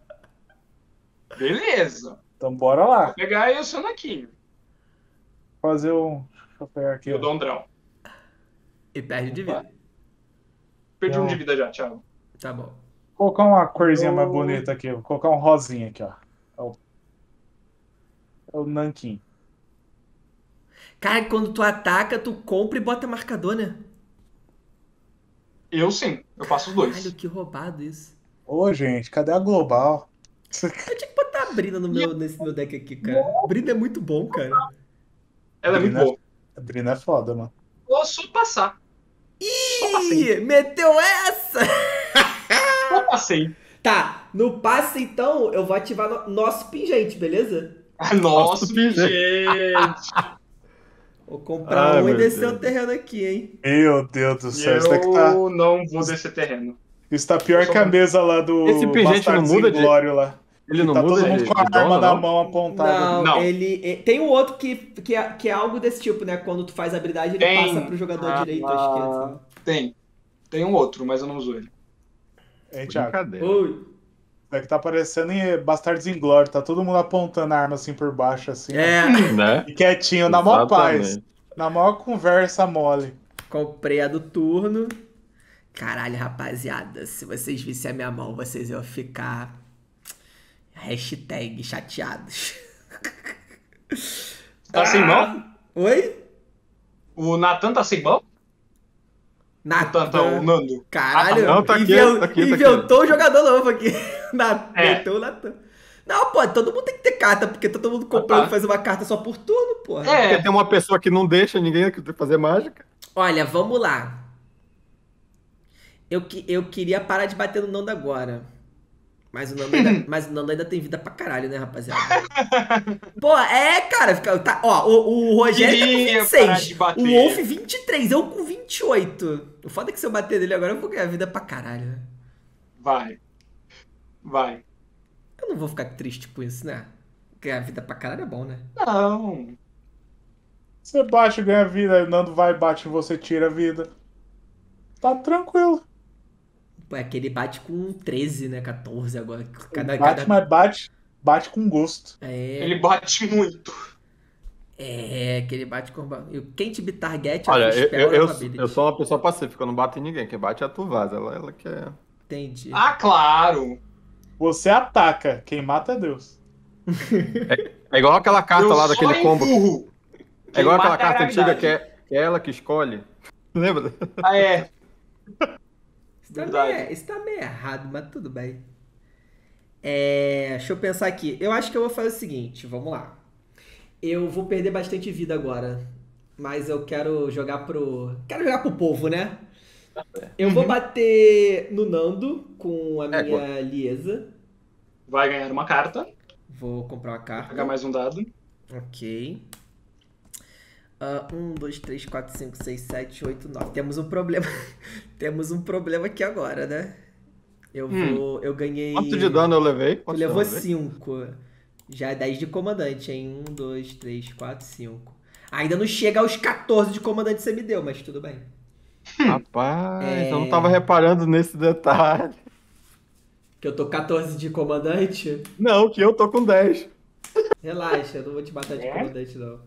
Beleza. Então, bora lá. Vou pegar aí o seu naquinho. Fazer um... Deixa eu pegar aqui. E o Dondrão. E perde de vida. Perdi 1 de vida já, Thiago. Tá bom. Vou colocar uma corzinha mais bonita aqui. Vou colocar um rosinha aqui, ó. É o Nanquim. Cara, quando tu ataca, tu compra e bota marcador, né? Eu sim. Eu faço os 2. Caralho, que roubado isso. Ô, gente, cadê a Global? Eu tinha que botar a Brina nesse meu deck aqui, cara. Brina é muito bom, cara. Ela é muito boa. A Brina é foda, mano. Posso passar. Ih, meteu essa! Só passei. Tá, no passe então, eu vou ativar nosso pingente, beleza? Nosso pingente. Vou comprar e descer o terreno aqui, hein? Meu Deus do céu. Eu não vou descer terreno. Isso tá pior que a mesa lá do Esse pingente não muda de... Glório lá. Ele não tá muda todo mundo com a arma na mão apontada. Não, ele... Tem um outro que é algo desse tipo, né? Quando tu faz a habilidade, ele passa pro jogador direito ou esquerdo. Tem um outro, mas eu não uso ele. Hein, Thiago? Oi. É que tá parecendo em Bastardos Inglórios. Tá todo mundo apontando a arma assim por baixo, assim. Né? E quietinho, na maior paz. Na maior conversa mole. Comprei a do turno. Caralho, rapaziada. Se vocês vissem a minha mão, vocês iam ficar... Hashtag chateados. Tá sem mão? Oi? O Nathan tá sem mão? O Nando. Caralho, não, tá aqui, inventou um jogador novo aqui. Meteu o Nathan. Não, pô, todo mundo tem que ter carta, porque todo mundo comprando e faz uma carta só por turno, porra. Porque tem uma pessoa que não deixa ninguém fazer mágica. Olha, vamos lá. Eu queria parar de bater no Nando agora. Mas o Nando ainda tem vida pra caralho, né, rapaziada? Pô, cara, o Rogério tá com 26, o Wolf 23, eu com 28. O foda é que se eu bater nele agora, eu vou ganhar vida pra caralho. Vai. Eu não vou ficar triste com isso, né? Ganhar vida pra caralho é bom, né? Não. Você bate e ganha vida, o Nando vai, bate em você, tira a vida. Tá tranquilo. Pô, é que ele bate com 13, né? 14 agora. Mas bate com gosto. É... Ele bate muito. Aquele bate com... Quem te target, Olha, eu eu sou uma pessoa pacífica, eu não bato em ninguém. Quem bate é a Tuvasa, ela que é... Entendi. Ah, claro! Você ataca, quem mata é Deus. É igual aquela carta Eu lá só daquele combo. empurro. É igual Quem aquela mata é a carta antiga gravidade. que é ela que escolhe. Lembra? Ah, é. Isso tá meio errado, mas tudo bem. Deixa eu pensar aqui. Eu acho que eu vou fazer o seguinte, vamos lá. Eu vou perder bastante vida agora, mas eu quero jogar pro povo, né? Eu vou bater no Nando com a minha Liesa. Vai ganhar uma carta. Vou comprar uma carta. Pegar mais um dado. Ok. 1, 2, 3, 4, 5, 6, 7, 8, 9. Temos um problema. Temos um problema aqui agora, né? Eu ganhei... Quanto de dano eu levei? Tu levou 5. Já é 10 de comandante, hein? 1, 2, 3, 4, 5. Ainda não chega aos 14 de comandante que você me deu, mas tudo bem. Rapaz, eu não tava reparando nesse detalhe. Que eu tô 14 de comandante? Não, que eu tô com 10. Relaxa, eu não vou te matar de comandante, não.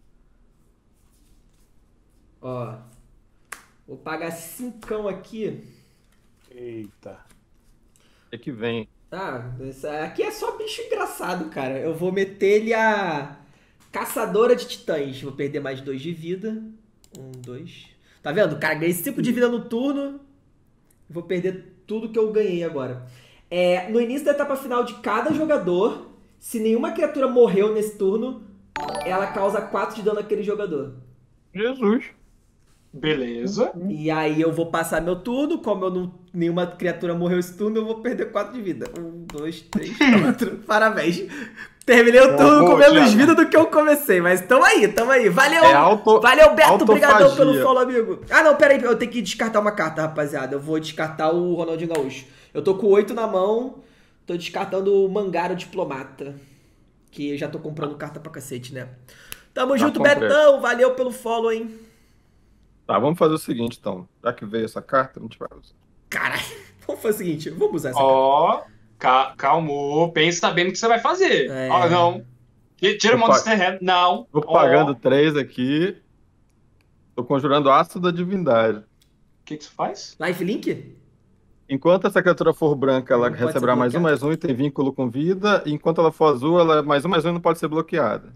Ó. Vou pagar 5 aqui. Eita. É que vem. Aqui é só bicho engraçado, cara. Eu vou meter ele a Caçadora de Titãs. Vou perder mais 2 de vida. 1, 2. Tá vendo? Cara, ganhei 5 de vida no turno. Vou perder tudo que eu ganhei agora. No início da etapa final de cada jogador, se nenhuma criatura morreu nesse turno, ela causa 4 de dano naquele jogador. Jesus. Beleza. E aí eu vou passar meu turno, como nenhuma criatura morreu esse turno, eu vou perder 4 de vida. 1, 2, 3, 4. Parabéns. Terminei o turno com menos vida do que eu comecei, mas tamo aí. Valeu, valeu Beto, obrigadão pelo follow, amigo. Ah, não, pera aí, eu tenho que descartar uma carta, rapaziada. Eu vou descartar o Ronaldinho Gaúcho. Eu tô com 8 na mão, tô descartando o Mangaro Diplomata, que eu já tô comprando carta pra cacete, né? Tamo junto, comprei. Betão, valeu pelo follow, hein. Tá, vamos fazer o seguinte, então. Já que veio essa carta, a gente vai usar. Caralho, vamos fazer o seguinte, vamos usar essa carta. Calma, pensa bem no que você vai fazer. Não. Tira a mão do terreno. Não. Tô pagando 3 aqui. Tô conjurando o Aço da Divindade. O que você faz? Lifelink? Enquanto essa criatura for branca, ela receberá +1/+1 e tem vínculo com vida. E enquanto ela for azul, ela é +1/+1 e não pode ser bloqueada.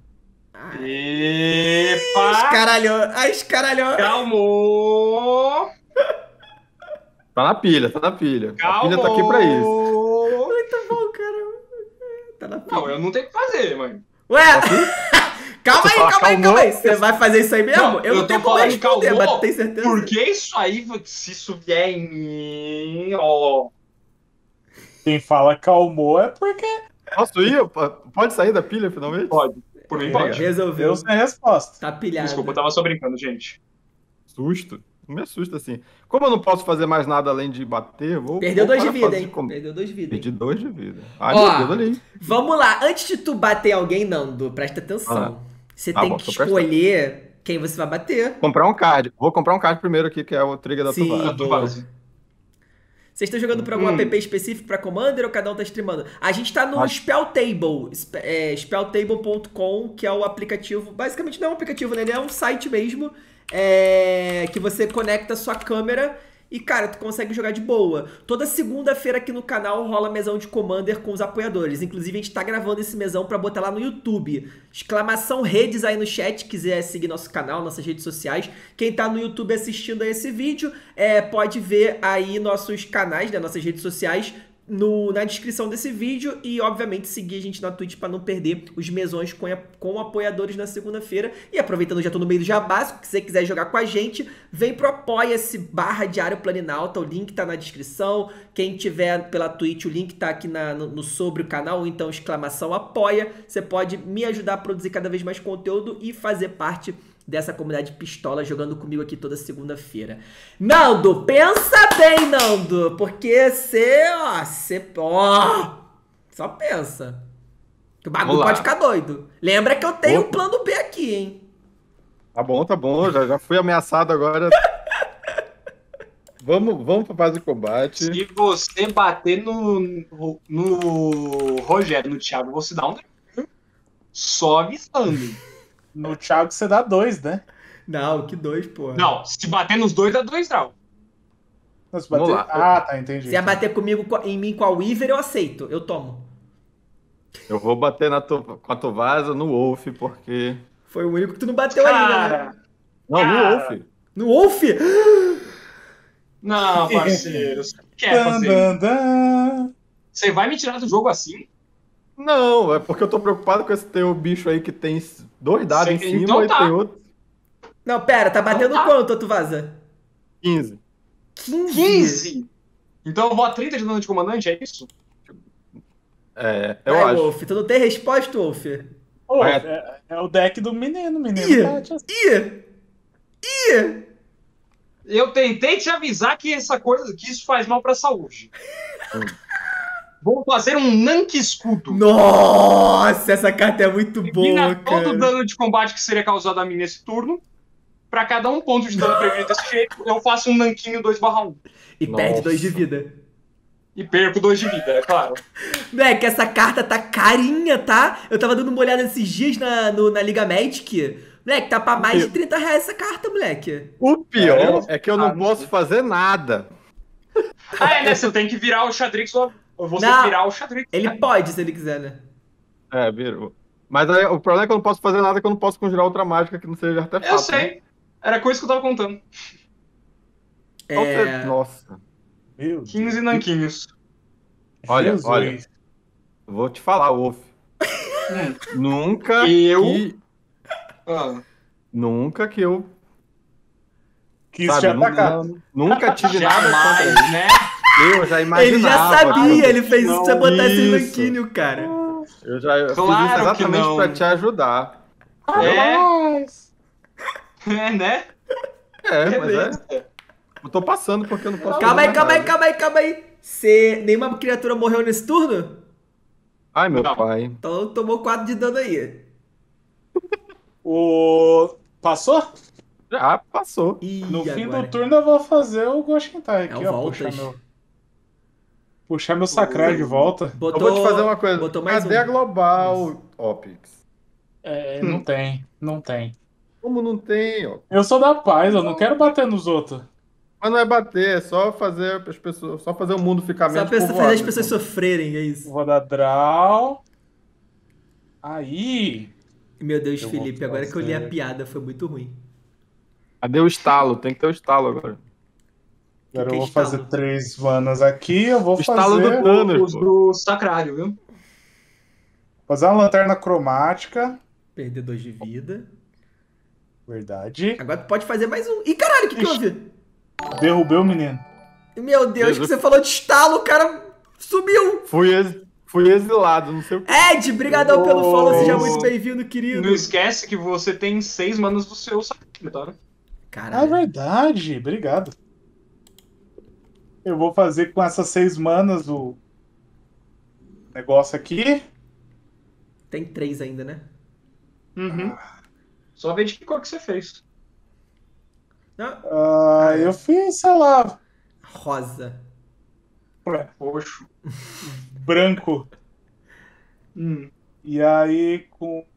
Epa! Escaralhou! Calmou! Tá na pilha. Calmou. A pilha tá aqui pra isso. Muito bom, cara. Tá na pilha. Não, eu não tenho o que fazer, mano. Ué! Calma aí. Você vai fazer isso aí mesmo? Não, eu não tenho como responder, mas tem certeza? Porque isso aí, se isso vier em mim, ó... Quem fala calmou é porque... Posso ir? Pode sair da pilha, finalmente? Pode. Por mim pode. Resolveu. Deu sem resposta. Tá pilhado. Desculpa, eu tava só brincando, gente. Susto. Não me assusta assim. Como eu não posso fazer mais nada além de bater, eu vou... Perdeu 2 de vida, hein? Perdeu 2 de vida. Perdi 2 de vida. Ai, meu Deus, olha aí. Vamos lá. Antes de tu bater alguém, Nando, presta atenção. Você tem que escolher quem você vai bater. Comprar um card. Vou comprar um card primeiro aqui, que é o trigger da Tuvasa. Vocês estão jogando por algum app específico pra Commander ou cada um tá streamando? A gente tá no Spell Table, spelltable.com, que é o aplicativo. Basicamente não é um aplicativo, né? Ele é um site mesmo, que você conecta a sua câmera e, cara, tu consegue jogar de boa. Toda segunda-feira aqui no canal rola mesão de Commander com os apoiadores. Inclusive, a gente tá gravando esse mesão pra botar lá no YouTube. Exclamação redes aí no chat, quiser seguir nosso canal, nossas redes sociais. Quem tá no YouTube assistindo a esse vídeo, pode ver aí nossos canais, né, nossas redes sociais, na descrição desse vídeo e, obviamente, seguir a gente na Twitch para não perder os mesões com apoiadores na segunda-feira. E aproveitando, já tô no meio do jabá, se você quiser jogar com a gente, vem pro apoia-se /Diário Planinauta, o link tá na descrição. Quem tiver pela Twitch, o link tá aqui no sobre o canal, ou então exclamação apoia. Você pode me ajudar a produzir cada vez mais conteúdo e fazer parte dessa comunidade pistola jogando comigo aqui toda segunda-feira. Nando, pensa bem, Nando, porque só pensa. Que o bagulho pode ficar doido. Lembra que eu tenho um plano B aqui, hein? Tá bom, já fui ameaçado agora. Vamos pra fase de combate. Se você bater no Rogério, no Thiago, você dá um... Só avisando. No Thiago você dá 2, né? Não, que 2, porra. Não, se bater nos dois, dá 2 draw. Mas Vamos bater... lá. Ah, tá, entendi. Se ia bater em mim com a Weaver, eu aceito. Eu tomo. Eu vou bater com a Tuvasa no Wolf, porque... Foi o único que tu não bateu ainda, né? Cara, Não, no Cara. Wolf. No Wolf? não, parceiro. Você quer Dan, fazer dan, isso? dan. Você vai me tirar do jogo assim? Não, é porque eu tô preocupado com esse teu bicho aí que tem 2 dados em Você- cima então e tá. tem outro. Não, pera, tá batendo Então tá. quanto, tu vaza? 15. 15? Então eu vou a 30 de dano de comandante, é isso? Eu Vai, acho. Wolf, tu não tem resposta, Wolf? Ô, É. é o deck do menino. O menino Ih! tá te Ih! Eu tentei te avisar que que isso faz mal pra saúde. Vou fazer um Nank escudo. Nossa, essa carta é muito Elimina boa, todo o cara. dano de combate que seria causado a mim nesse turno. Pra cada 1 ponto de dano previsto desse jeito, eu faço um Nanquinho 2/1. E perde Nossa. 2 de vida. E perco 2 de vida, é claro. Moleque, essa carta tá carinha, tá? Eu tava dando uma olhada esses dias na Liga Magic. Moleque, tá pra mais de 30 reais essa carta, moleque. O pior Sério? é que eu não posso fazer nada. Ah, né? Você tem que virar o Shadrix. Você Não. virar o Shadrix. Ele pode, se ele quiser, né? Virou. Mas aí, o problema é que eu não posso fazer nada, que eu não posso conjurar outra mágica que não seja artefato. Eu sei. Era com isso que eu tava contando. Né? Nossa. Meu Deus. 15 nanquinhos. Olha, Jesus. olha. Vou te falar, Wolf. Nunca Eu? que... Ah, Nunca que eu... Quis sabe, te atacar. nunca tive nada contra jamais, ele. né? Eu já imaginava. Ele já sabia, cara. ele fez isso pra Não, botar esse isso. banquinho, cara. Eu já fiz Claro isso que exatamente não. pra te ajudar. Rapaz. É, né? Mas é. Beleza. Eu tô passando porque eu não posso Calma aí, fazer calma aí, nada. calma aí, calma aí. Nenhuma criatura morreu nesse turno? Ai, meu Não. pai. Então tomou 4 de dano aí. Passou? Já passou. Ih, No fim agora. do turno eu vou fazer o Goshintai É aqui, o ó. Voltas. Puxar meu sacrário de volta. Botou, Eu vou te fazer uma coisa. Botou mais Cadê um. a Global Opix? Não tem, não tem. Como não tem, ó? Eu sou da paz, eu não quero bater nos outros. Mas não é bater, é só fazer as pessoas, só fazer o mundo ficar Só menos pensa povoado, fazer as pessoas então. sofrerem, é isso. Vou dar draw. Aí. Meu Deus, Eu vou Felipe, agora que eu li a fazer- piada foi muito ruim. Cadê o estalo? Tem que ter o estalo agora. Agora que eu é vou fazer estalo? 3 manas aqui. Eu vou Estalo fazer. do Thanos, Os pô. do sacrário, viu? Fazer uma lanterna cromática. Perder 2 de vida. Verdade. Agora tu pode fazer mais um. Ih, caralho, o que houve? Derrubei o menino. Meu Deus, Jesus. que você falou de estalo, o cara sumiu. Fui exilado, não sei o que. Ed, brigadão pelo follow, seja Oh. muito bem-vindo, querido. Não esquece que você tem 6 manas do seu sacrário, tá? Ah, é Caralho. verdade. Obrigado. Eu vou fazer com essas 6 manas o negócio aqui. Tem 3 ainda, né? Uhum. Só ver de que cor que você fez. Não. Eu fiz, sei lá, Rosa. Roxo. branco. E aí com.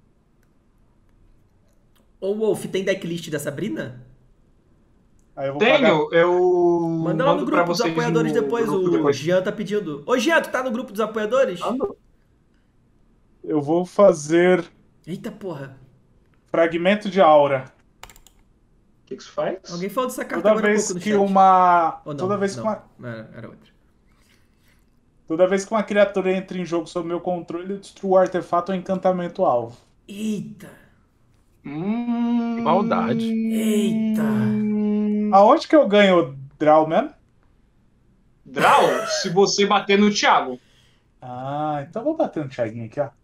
Ô, Wolf, tem decklist da Sabrina? Aí eu vou pagar. Tenho, eu Manda lá no mando pra grupo dos vocês apoiadores no depois, grupo o depois. Jean tá pedindo. Ô, Jean, tu tá no grupo dos apoiadores? Mando. Eu vou fazer Eita porra. fragmento de aura. O que isso faz? Alguém falou dessa carta Toda agora há vez pouco no que chat. uma. Ou não, Toda vez que não. uma. Era outra. Toda vez que uma criatura entra em jogo sob meu controle, eu destruo o artefato ou encantamento alvo. Eita. Que maldade. Eita. Aonde que eu ganho o draw mesmo? Draw, se você bater no Thiago. Ah, então eu vou bater no Thiaguinho aqui, ó.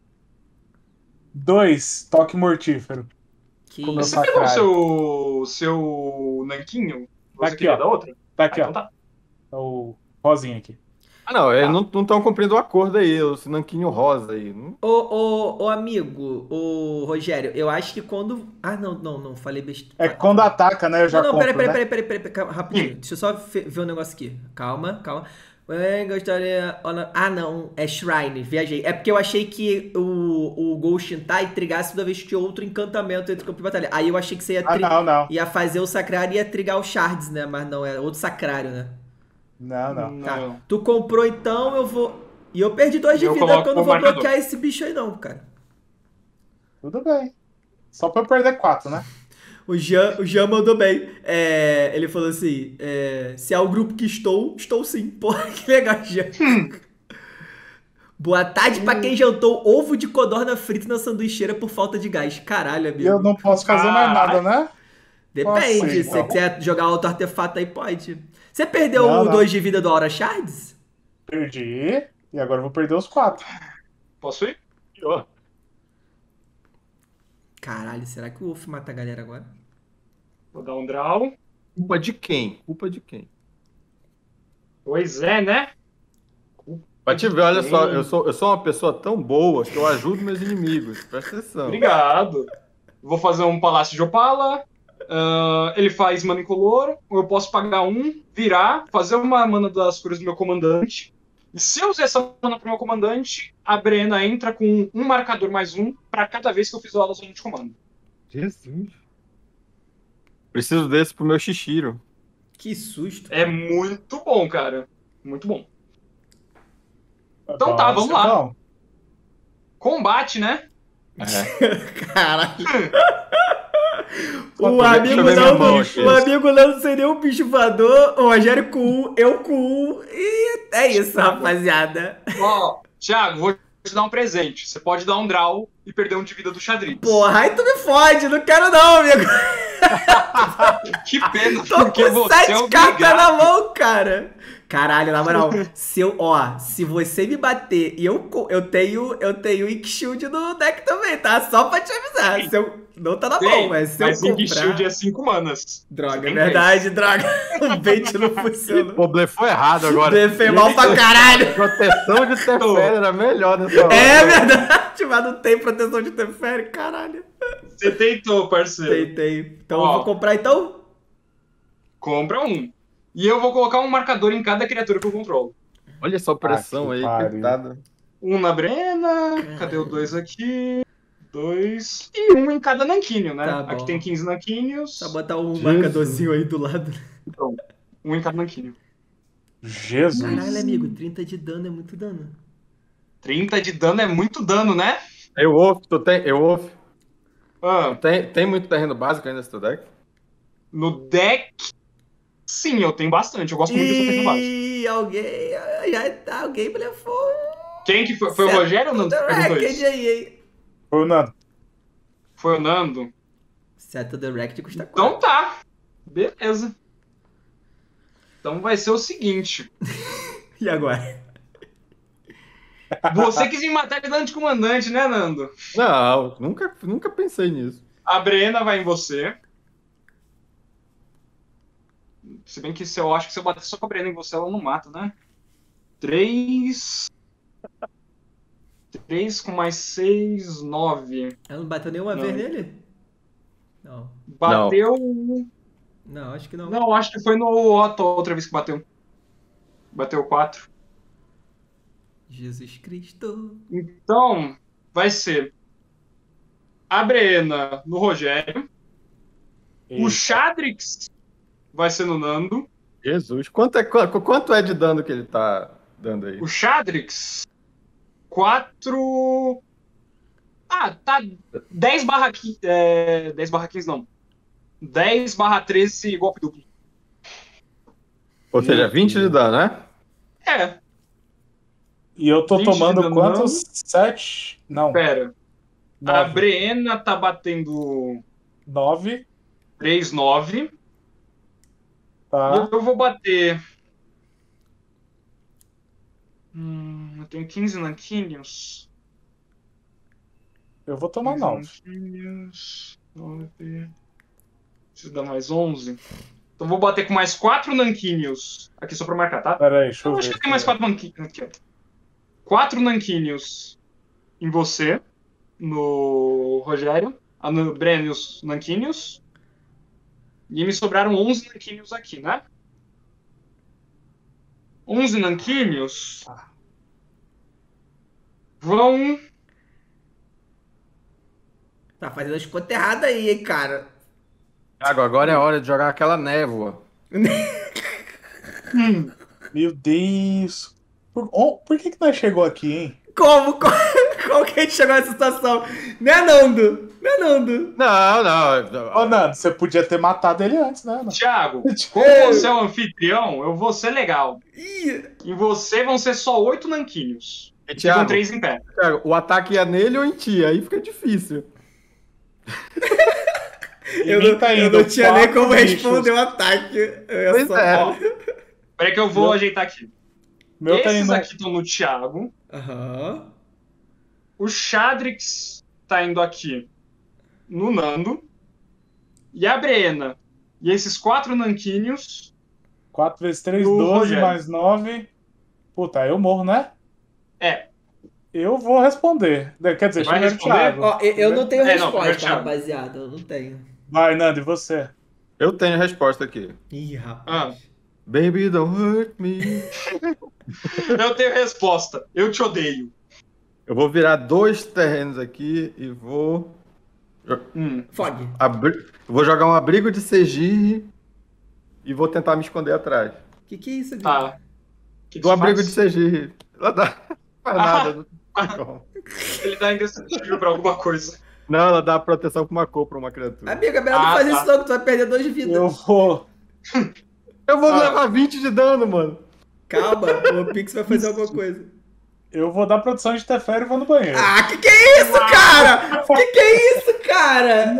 2, toque mortífero. Que Como eu Você sou pegou sacrário. o seu nanquinho? Você Aqui, queria ó. da outra? Tá aqui, Então ó. tá. O rosinho aqui. Ah, não, eles não estão cumprindo o acordo aí, o sinanquinho rosa aí. Ô, amigo, ô, Rogério, eu acho que quando... Ah, não, falei besteira. É que quando ataca, né? Eu já Não, compro, né? peraí, rapidinho. Deixa eu só ver um negócio aqui. Calma. Gostaria... Ah, não. É Shrine. Viajei. É porque eu achei que o Ghost Tai trigasse toda vez que tinha outro encantamento entre campo e batalha. Aí eu achei que você não. ia fazer o sacrário e ia trigar os shards, né? Mas não, é outro sacrário, né? Não. Tá. Tu comprou então, eu vou... E eu perdi 2 de Eu vida coloco que eu não o vou marcador. bloquear esse bicho aí não, cara. Tudo bem. Só pra eu perder 4, né? O Jean mandou bem. Ele falou assim: se é o grupo que estou sim. Porra, que legal, Jean. Boa tarde pra quem jantou ovo de codorna frito na sanduicheira por falta de gás. Caralho, amigo. E eu não posso fazer mais nada, né? Depende. Nossa, Se você então. quiser jogar outro artefato aí, pode. Você perdeu Não, o não. 2 de vida do Aura Shards? Perdi. E agora eu vou perder os 4. Posso ir? Caralho, será que o Wolf mata a galera agora? Vou dar um draw. Culpa de quem? Culpa de quem? Pois é, né? Pra te ver, olha só, eu sou uma pessoa tão boa que eu ajudo meus inimigos. Presta atenção. Obrigado. Vou fazer um Palácio de Opala. Ele faz mana incolor. Ou eu posso pagar um, virar, fazer uma mana das cores do meu comandante. E se eu usar essa mana pro meu comandante, a Brena entra com um marcador mais um pra cada vez que eu fizer ela zona de comando. Jesus. Preciso desse pro meu Shishiro. Que susto. É muito bom, cara. Muito bom. Então tá, vamos lá. Bom. Combate, né? Caralho. Deixa O eu amigo ver minha mão aqui. não sem nenhum bicho voador, o Rogério com 1, eu com 1, e é isso, rapaziada. Ó, Thiago, vou te dar um presente. Você pode dar um draw e perder um de vida do xadrez. Porra, aí tu me fode, não quero não, amigo. Que pena, Tô porque com você 7 é um cartas obrigado. na mão, cara. Caralho, na moral, se você me bater e eu tenho Ink Shield no deck também, tá? Só pra te avisar. Se eu, não tá na mão, mas se eu Ink comprar... Shield é 5 manas. Droga, Tem verdade, droga. O bait não funciona. Pô, blefou errado agora. Blefei mal pra caralho. Proteção de Teferi era melhor nessa hora. É verdade, mas não tem proteção de Teferi, caralho. Você tentou, parceiro. Tem. Então Ó. eu vou comprar então? Compra um. E eu vou colocar um marcador em cada criatura que eu controlo. Olha essa pressão que aí, pariu. coitada. Um na Brena. Cadê o 2 aqui? 2. E um em cada nanquinho, né? Tá bom. Aqui tem 15 nanquinhos. Só botar um Jesus. marcadorzinho aí do lado. Então, um em cada nanquinho. Jesus. Caralho, amigo, 30 de dano é muito dano. 30 de dano é muito dano, né? Eu Wolf, Ah, tem muito terreno básico ainda nesse teu deck? no deck, sim, eu tenho bastante. Eu gosto muito dessa terreno básico. Ih, alguém blefou. Quem que foi? Foi o Rogério ou não? The Perguntou Racked isso. aí, hein? Ô, Nando. Foi o Nando? Settle the Racked custa 4. Então tá. Beleza. Então vai ser o seguinte. E agora? Você quis me matar de dano de comandante, né, Nando? Não, nunca pensei nisso. A Brena vai em você. Se bem que eu acho que se eu bater só com a Brena em você, ela não mata, né? 3 com mais 6, 9. Ela não bateu nenhuma Não. vez nele? Não. Bateu. Não, acho que não. Não, acho que foi no Otto a outra vez que bateu. Bateu 4. Jesus Cristo. Então, vai ser a Brena no Rogério. O Shadrix vai ser no Nando. Jesus, quanto é de dano que ele tá dando aí? O Shadrix, 4... Ah, tá 10/15, 10/15 não. 10/13 golpe duplo. Ou seja, 20 de dano, né? É, E eu tô 20 de tomando dano, quantos? 7? Não, pera. A 9. Brena tá batendo 9. 3, 9. Tá. Eu vou bater... eu tenho 15 nanquinhos. Eu vou tomar 15 9. nanquinhos, 9. Preciso dar mais 11. Então vou bater com mais 4 nanquinhos. Aqui só pra marcar, tá? Pera aí, deixa eu Eu ver. acho que tem mais 4 nanquinhos aqui, ó. 4 nanquinhos em você, no Rogério. A no Breno e os nanquinhos. E me sobraram 11 nanquinhos aqui, né? 11 nanquinhos vão... Tá fazendo as contas erradas aí, hein, cara. Thiago, agora é a hora de jogar aquela névoa. Meu Deus. Por que nós chegou aqui, hein? Como que a gente chegou nessa situação? Né, Nando? Né, Nando? Não. Ô, Nando, você podia ter matado ele antes, né, Nando? Thiago, como você é o anfitrião, eu vou ser legal. Em você vão ser só 8 nanquinhos. E, Com Thiago, 3 em pé. Thiago, o ataque ia nele ou em ti? Aí fica difícil. Eu não tinha nem como responder o ataque. Pois é. Ó, peraí que eu vou ajeitar aqui. Meu tá Esses indo... aqui estão no Thiago. Aham. O Shadrix tá indo aqui no Nando. E a Brena. E esses 4 nanquinhos... 4 vezes 3, No 12, Rogério. mais 9. Puta, aí eu morro, né? É. Eu vou responder. Quer dizer, Vai primeiro responder? Thiago. Ó, eu não tenho É, não, primeiro resposta, Thiago. rapaziada. Eu não tenho. Vai, Nando, e você? Eu tenho a resposta aqui. Ih, rapaz. Baby, don't hurt me. Eu tenho resposta. Eu te odeio. Eu vou virar 2 terrenos aqui e vou... Fog. Vou jogar um abrigo de Segir e vou tentar me esconder atrás. Que é isso, Vitor? Tá. Que Do abrigo de Segir. Ela dá... Faz nada. Não tem como. Ele dá indestrutível pra alguma coisa. Não, ela dá proteção pra uma cor, pra uma criatura. Amiga, melhor não fazer isso não, que tu vai perder 2 de vida. Eu vou... Eu vou levar 20 de dano, mano. Calma, o Pix vai fazer alguma coisa. Eu vou dar produção de Teferi e vou no banheiro. Ah, que é isso, cara? Que é isso, cara?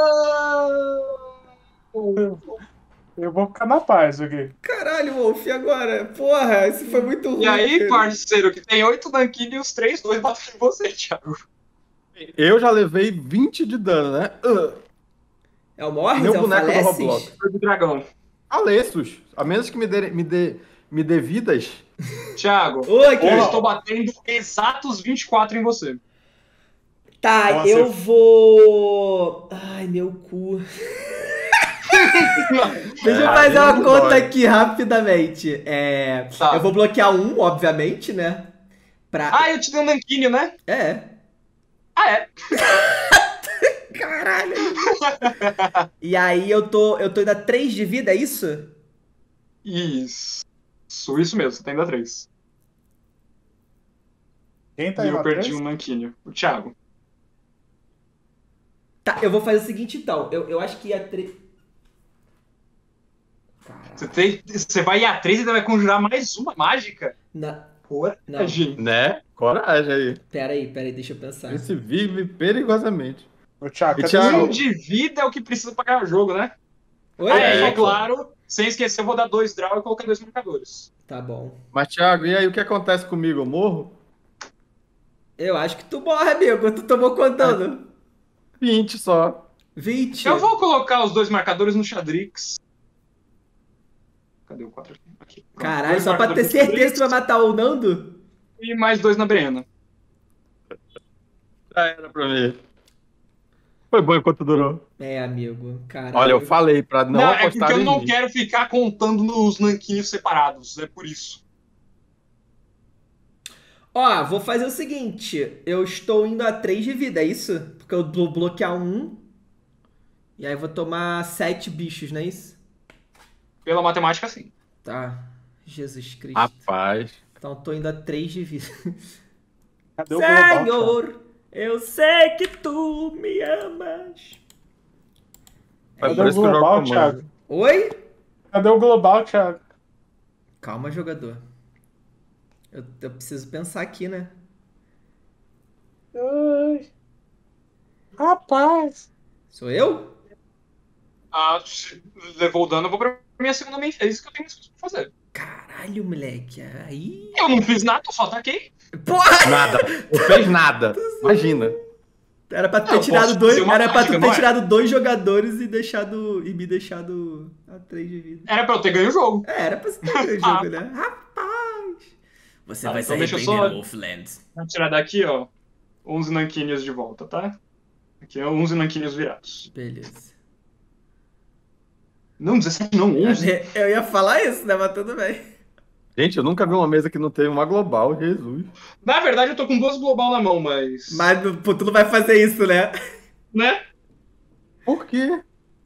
Eu vou ficar na paz aqui. Caralho, Wolf, e agora? Porra, isso foi muito ruim. E aí, cara. parceiro, que tem 8 nanquinhos e os 3, 2 batem em você, Thiago. Eu já levei 20 de dano, né? É o Morris? Meu É o boneco do Faleces? Roblox. Foi do dragão. Alessos. A menos que me dê vidas. Thiago, Oi, eu estou batendo exatos 24 em você. Tá, Nossa, eu vou... Ai, meu cu. Deixa eu fazer uma conta aqui rapidamente. Tá. Eu vou bloquear um, obviamente, né? Ah, eu te dei um nanquinho, né? É. Ah, é. Caralho. E aí eu tô indo a 3 de vida, é isso? Isso mesmo, você tem ainda 3. Quem tá E aí eu na perdi 3? um nanquinho. O Thiago. Tá, eu vou fazer o seguinte então. Eu acho que a 3... Caralho. Você vai ir a 3 e ainda vai conjurar mais uma mágica? Coragem. Né? Coragem aí. Pera aí, deixa eu pensar. Esse vive perigosamente. Ô, Thiago, E cadê Thiago? o- 1 de vida é o que precisa pra ganhar o jogo, né? Oi? É claro, sem esquecer, eu vou dar 2 draw e colocar 2 marcadores. Tá bom. Mas, Thiago, e aí o que acontece comigo? Eu morro? Eu acho que tu morre, amigo. Tu tomou contando. 20 só. 20. Eu vou colocar os 2 marcadores no Shadrix. Cadê o 4 aqui? Pronto. Caralho, 2 só pra ter marcadores no certeza que Shadrix tu vai matar o Nando? E mais 2 na Brena. Já era pra mim. Foi bom enquanto durou. É, amigo. Caralho. Olha, eu falei pra não Não, é apostar porque eu em não mim. quero ficar contando nos nanquinhos separados. É por isso. Ó, vou fazer o seguinte. Eu estou indo a 3 de vida, é isso? Porque eu vou bloquear um. E aí eu vou tomar 7 bichos, não é isso? Pela matemática, sim. Tá. Jesus Cristo. Rapaz. Então tô indo a 3 de vida. Cadê o global, Thiago? Senhor, eu sei que tu me amas. É Cadê por o isso que eu jogo global, comando. Thiago? Oi? Cadê o global, Thiago? Calma, jogador. Eu preciso pensar aqui, né? Ai. Rapaz. Sou eu? Ah, se levou o dano, eu vou pra minha segunda main phase, que eu tenho isso pra fazer. Caralho, moleque. Aí. Eu não fiz nada, eu só ataquei. Porra! Nada. Não fez nada. Imagina. Era pra ter Eu tirado posso dois. fazer uma Era pra tática, tu não ter é? tirado 2 jogadores e me deixado a 3 de vida. Era pra eu ter ganho o jogo. Era pra você ter ganho o jogo, né? Rapaz! Você Tá, vai então se deixa eu arrepender, só- Wolflands. Vou tirar daqui, ó, 11 nanquinhos de volta, tá? Aqui é 11 nanquinhos virados. Beleza. Não, 17 não, 11. Eu ia falar isso, né? Mas tudo bem. Gente, eu nunca vi uma mesa que não teve uma global, Jesus. Na verdade, eu tô com 2 global na mão, mas... Mas pô, tu não vai fazer isso, né? Né? Por quê?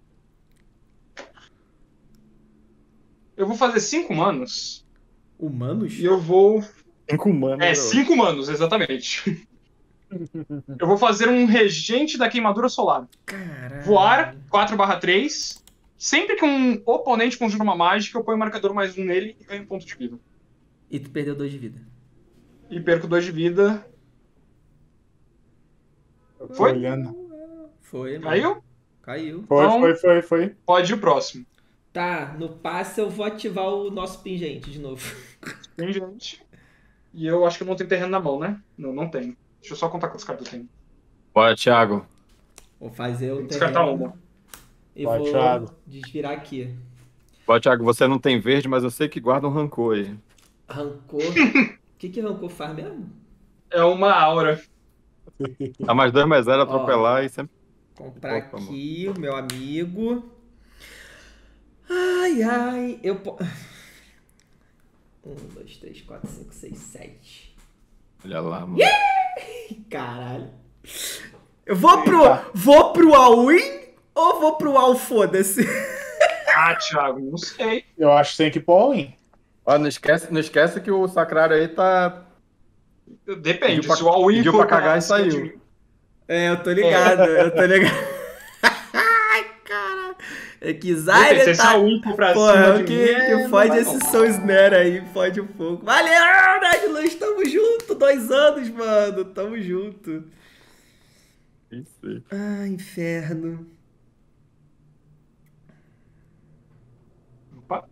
Eu vou fazer 5 manos. Humanos? E eu vou... 5 humanos. 5 manos, exatamente. Eu vou fazer um regente da queimadura solar. Caralho. Voar 4/3. Sempre que um oponente conjura uma mágica, eu ponho o marcador +1 nele e ganho um ponto de vida. E tu perdeu 2 de vida. E perco 2 de vida. Foi? Foi, mano. Caiu? Caiu. Foi. Pode ir o próximo. Tá, no passe eu vou ativar o nosso pingente de novo. Tem gente. E eu acho que eu não tenho terreno na mão, né? Não, não tenho. Deixa eu só contar quantas cartas eu tenho. Bora, Thiago. Vou fazer o Tem que descartar terreno uma. e Vai, vou Thiago. desvirar aqui. Bora, Thiago, você não tem verde, mas eu sei que guarda um rancor aí. Rancor. O que rancor faz mesmo? É uma aura. Dá +2/0, atropelar e sempre... Comprar Opa, aqui o meu amigo. Ai, eu... 1, 2, 3, 4, 5, 6, 7. Olha lá, mano. Caralho. Eu vou pro all-in ou vou pro all foda-se? Ah, Thiago, não sei. Eu acho que tem que ir pro all-in. Ó, não esquece que o Sacrário aí tá... Depende. Pediu pra- Se o all-in pediu for pra cagar e cima de saiu. mim. É, eu tô ligado. Ai, cara. É que Depende, Zyra se esse tá... all-in for pra Porra, cima de que mim, fode não vai esse não. Soul Snare aí, fode um pouco. Valeu, Nerdlust, tamo junto. 2 anos, mano, tamo junto. Isso aí. Ah, inferno. Opa.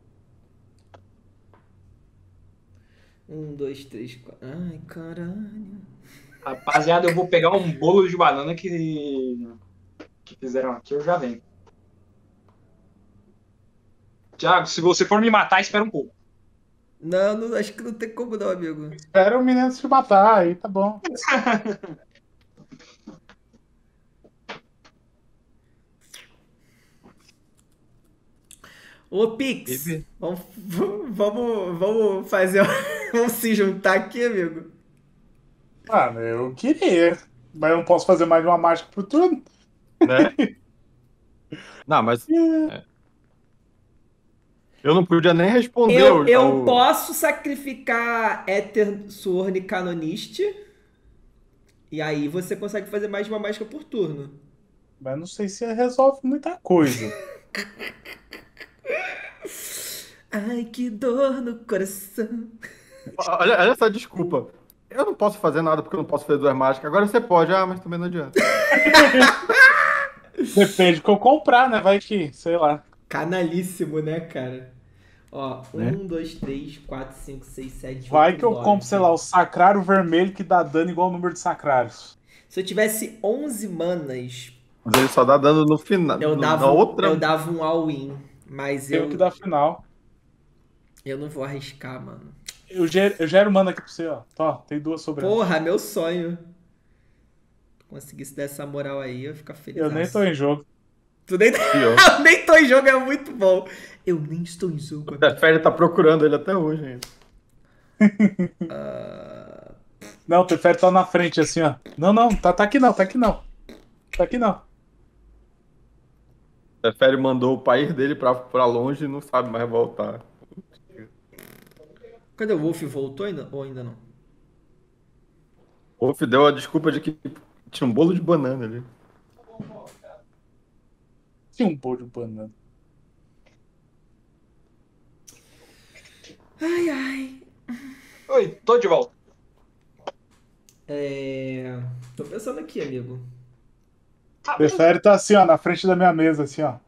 1, 2, 3, 4. Ai, caralho. Rapaziada, eu vou pegar um bolo de banana que fizeram aqui, eu já venho. Thiago, se você for me matar, espera um pouco. Não, acho que não tem como não, amigo. Espera o menino se matar, aí tá bom. Ô, Pix, vamos fazer... Vamos se juntar aqui, amigo? Mano, eu queria. Mas eu não posso fazer mais de uma mágica por turno. Né? Não, mas... Eu não podia nem responder. Eu posso sacrificar Ether Sword Canonist. E aí você consegue fazer mais de uma mágica por turno. Mas não sei se resolve muita coisa. Ai, que dor no coração. Olha essa desculpa. Eu não posso fazer nada porque eu não posso fazer 2 mágicas. Agora você pode, mas também não adianta. Depende do que eu comprar, né? Vai que, sei lá. Canalíssimo, né, cara? Ó, Né? 1, 2, 3, 4, 5, 6, 7, Vai 8, que eu 9. compro, sei lá, o sacrário vermelho que dá dano igual ao número de sacrários. Se eu tivesse 11 manas, Mas ele só dá dano no final. eu na dava, outra... eu dava um all-in. Mas Tem o que dá final. eu não vou arriscar, mano. Eu gero mana aqui pra você, ó. Ó, tem 2 sobrando. Porra, meu sonho. Conseguisse dar essa moral aí, eu ia ficar feliz. Eu nem tô em jogo. Tu nem... Pior. Eu nem tô em jogo, é muito bom. Eu nem estou em jogo. O Teferi tá procurando ele até hoje ainda. Não, o Teferi tá na frente, assim, ó. Não, tá aqui não, tá aqui não. Tá aqui não. O Teferi mandou o país dele pra longe e não sabe mais voltar. Cadê o Wolf? Voltou ainda, ou ainda não? O Wolf deu a desculpa de que tinha um bolo de banana ali. Tinha um bolo de banana. Ai. Oi, tô de volta. Tô pensando aqui, amigo. O Teferi tá assim, ó, na frente da minha mesa, assim, ó.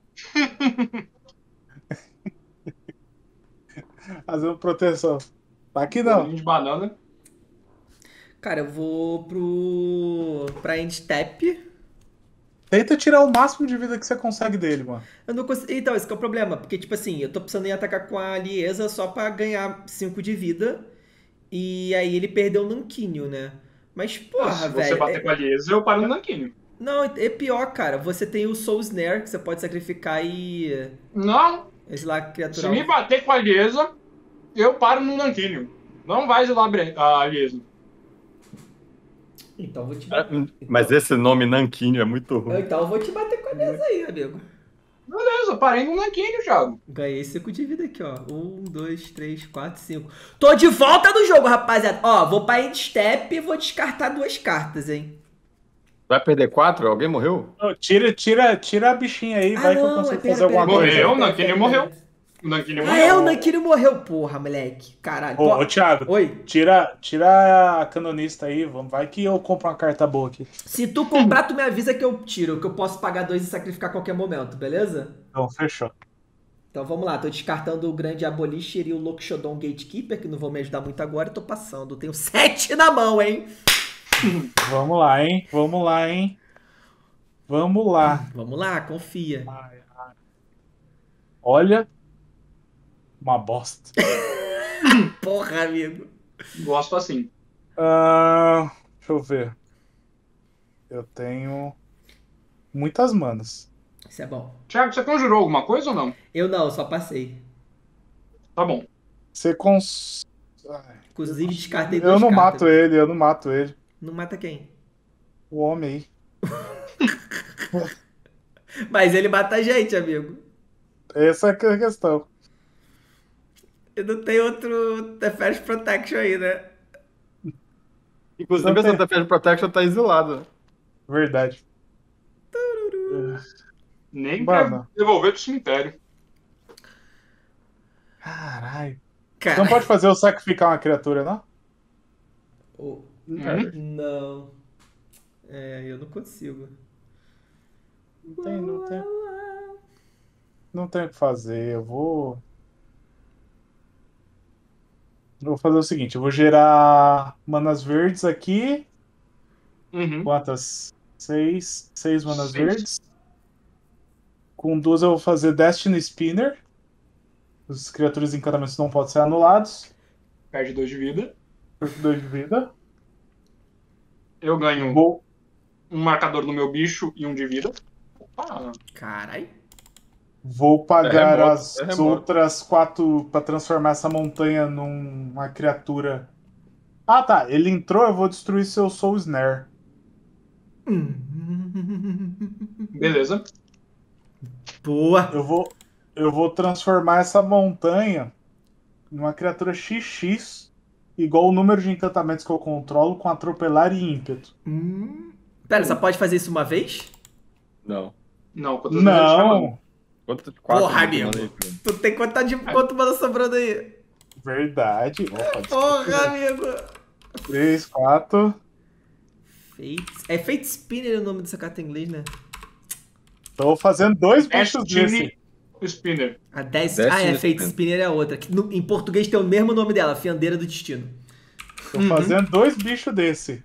Fazendo proteção. Tá aqui não. Bolinho de banana. Cara, eu vou pra End Step. Tenta tirar o máximo de vida que você consegue dele, mano. Eu não consigo... Então, esse que é o problema. Porque, tipo assim, eu tô precisando em atacar com a Liesa só pra ganhar 5 de vida. E aí ele perdeu o Nanquinho, né? Mas, porra, Se velho... você bater com a Liesa, eu paro no nanquinho. Não, é pior, cara. Você tem o Soul Snare, que você pode sacrificar e... Não, Exilar a se criatura... me bater com a Liesa, eu paro no Nanquinho. Não vai zelar a Liesno. Então eu vou te bater. Mas esse nome Nanquinho é muito ruim. Então eu vou te bater com a mesa aí, amigo. Beleza, parei no Nanquinho, Thiago. Ganhei 5 de vida aqui, ó. 1, 2, 3, 4, 5. Tô de volta no jogo, rapaziada. Ó, vou pra end step e vou descartar 2 cartas, hein. Vai perder 4? Alguém morreu? Não, tira a bichinha aí, vai que eu consigo fazer alguma coisa. Morreu, o Nanquinho morreu. O Nanquinho morreu. Ah, é, o Nanquinho morreu. Porra, moleque. Caralho. Ô, Thiago, Oi. tira a canonista aí, vai que eu compro uma carta boa aqui. Se tu comprar, tu me avisa que eu tiro, que eu posso pagar 2 e sacrificar a qualquer momento, beleza? Então, fechou. Então vamos lá, tô descartando o Grande Abolisher e o Loxodon Gatekeeper, que não vão me ajudar muito agora, e tô passando. Tenho 7 na mão, hein? Vamos lá, hein? Vamos lá, hein? Vamos lá. Vamos lá, confia. Olha, uma bosta. Porra, amigo. Gosto assim. Deixa eu ver. Eu tenho muitas manas. Isso é bom. Thiago, você conjurou alguma coisa ou não? Eu não, só passei. Tá bom. Você Inclusive, descartei 2 Eu não cartas. eu não mato ele. Não mata quem? O homem aí. Mas ele mata a gente, amigo. Essa é a questão. Eu não tenho outro Defense Protection aí, né? Inclusive, essa Defense Protection tá exilada. Verdade. Nem pra devolver do cemitério. Caralho. Você não pode fazer eu sacrificar uma criatura, não? Não. É, eu não consigo. Não tem o que fazer. Eu vou fazer o seguinte, eu vou gerar manas verdes aqui. Quantas? 6 manas verdes. Com 2 eu vou fazer Destiny Spinner. As criaturas e encantamentos não podem ser anulados. Perde 2 de vida. Perde 2 de vida. Eu ganho um marcador no meu bicho e 1 de vida. Opa! Carai. Vou pagar as outras 4 para transformar essa montanha numa criatura. Ah, tá. Ele entrou, eu vou destruir seu Soul Snare. Beleza. Boa. Eu vou transformar essa montanha numa criatura XX, igual o número de encantamentos que eu controlo, com atropelar e ímpeto. Pera, só pode fazer isso uma vez? Não. Não. Porra, amigo. Tu tem quanto mana sobrando aí? Verdade. Porra, amigo. 3, 4. Fate Spinner o nome dessa carta em inglês, né? Tô fazendo 2 bichos desse. Spinner. Fate Spinner é a outra. Que em português tem o mesmo nome dela, Fiandeira do Destino. Tô fazendo 2 bichos desse.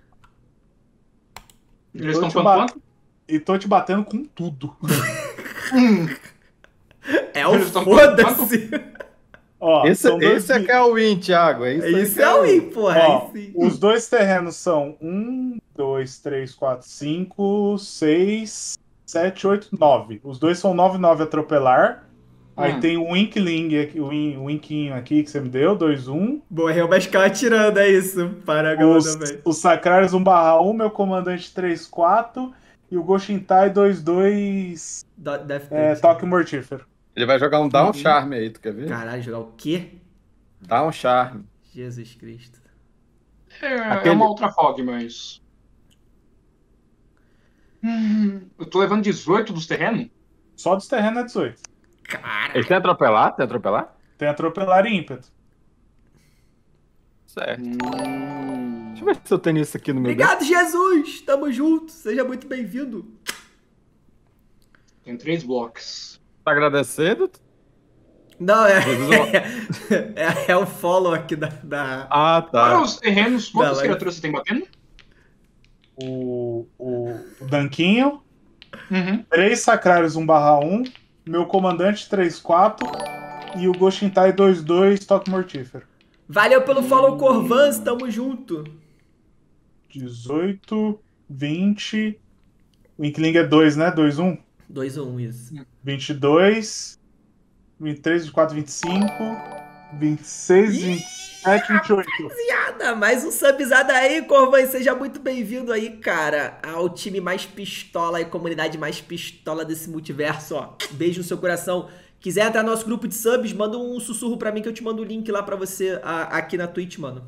Eles estão quanto? E tô te batendo com tudo. É o foda-se. Esse é que é o win, Thiago. Isso é o win, porra. Ó, os 2 terrenos são 1, 2, 3, 4, 5, 6, 7, 8, 9. Os 2 são 9, 9 atropelar. Aí tem o Inkling aqui, o Inquinho aqui que você me deu, 2, 1. Morreu, mas ficava atirando, é isso. Para também. Os Sacrários 1/1, meu comandante 3, 4. E o Goshintai 2, 2. Toque Mortífero. Ele vai jogar um Down Charme aí, tu quer ver? Caralho, jogar o quê? Down Charme. Jesus Cristo. É uma outra fog, mas... Eu tô levando 18 dos terrenos? Só dos terrenos é 18. Caralho. Ele tem atropelar? Tem atropelar e ímpeto. Certo. Deixa eu ver se eu tenho isso aqui no meu Obrigado, Jesus! Tamo junto. Seja muito bem-vindo. Tem 3 blocos. Tá agradecendo? Não, é o follow aqui da... Ah, tá. Para os terrenos, quantas criaturas você tem batendo? O Danquinho. 3 Sacrários 1/1. Meu comandante 3, 4. E o Goshintai 2, 2, Toque Mortífero. Valeu pelo follow, Corvans. Tamo junto. 18, 20. O Inkling é 2, né? 2, 1? 2 ou 1, isso. 22. 23, 24, 25. 26, 27, 28. Rapaziada, mais um subzada aí, Corvan. Seja muito bem-vindo aí, cara, ao time mais pistola e comunidade mais pistola desse multiverso, ó. Beijo no seu coração. Quiser entrar no nosso grupo de subs, manda um sussurro pra mim que eu te mando o link lá pra você aqui na Twitch, mano.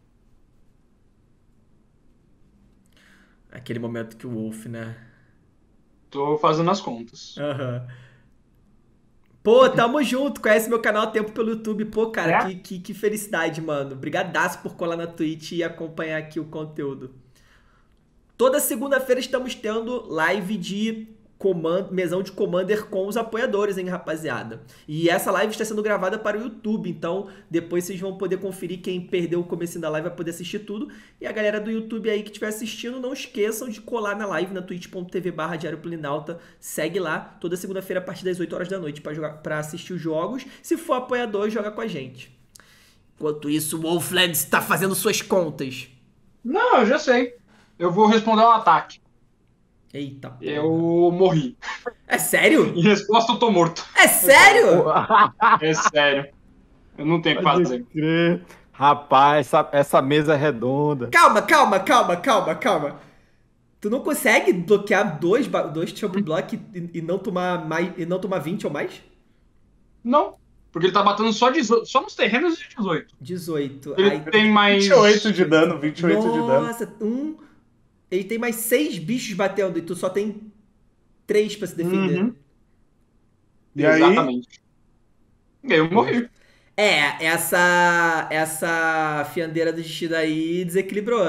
Aquele momento que o Wolf, né? Tô fazendo as contas. Aham. Pô, tamo junto. Conhece meu canal há tempo pelo YouTube. Pô, cara, que felicidade, mano. Brigadaço por colar na Twitch e acompanhar aqui o conteúdo. Toda segunda-feira estamos tendo live de mesão de Commander com os apoiadores, hein, rapaziada. E essa live está sendo gravada para o YouTube, então depois vocês vão poder conferir. Quem perdeu o comecinho da live vai poder assistir tudo. E a galera do YouTube aí que estiver assistindo, não esqueçam de colar na live na twitch.tv/diarioplanalta. Segue lá, toda segunda-feira a partir das 8 horas da noite para assistir os jogos. Se for apoiador, joga com a gente. Enquanto isso, o Wolflands está fazendo suas contas. Não, eu já sei. Eu vou responder um ataque. Eita porra. Eu morri. É sério? Em resposta, eu tô morto. É sério? É sério. Eu não tenho o que fazer. Crer. Rapaz, essa mesa é redonda. Calma. Tu não consegue bloquear dois Trouble Block e não tomar 20 ou mais? Não. Porque ele tá batendo só nos terrenos de 18. 18. Ele Aí... tem mais... 28 de dano, 28 de dano. Nossa, ele tem mais 6 bichos batendo e tu só tem 3 pra se defender. Uhum. E aí? Exatamente. Eu morri. Essa fiandeira do destino aí desequilibrou.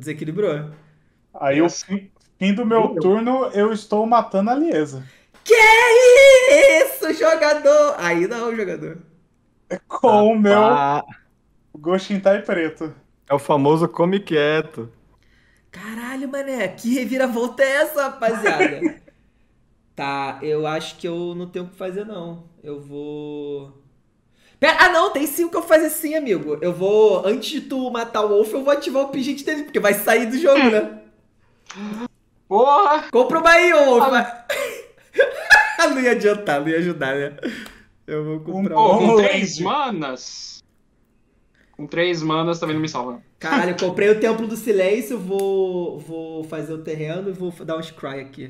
Aí o fim do meu turno, eu estou matando a Liesa. Que isso, jogador? Aí não, jogador. Com o meu Goshintai preto. É o famoso come quieto. Caralho, mané, que reviravolta é essa, rapaziada? Tá, eu acho que eu não tenho o que fazer, não. Eu vou... Pera, não, tem sim o que eu fazer sim, amigo. Eu vou, antes de tu matar o Wolf, eu vou ativar o pingente dele, porque vai sair do jogo, né? Porra! Compra uma aí, Wolf. Não ia adiantar, não ia ajudar, né? Eu vou comprar com 3 manas? Com 3 manas também não me salva. Caralho, eu comprei o Templo do Silêncio, vou fazer o terreno e vou dar um scry aqui.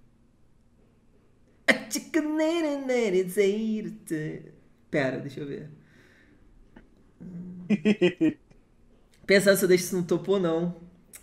Pera, deixa eu ver. Pensando se eu deixo isso no topo ou não.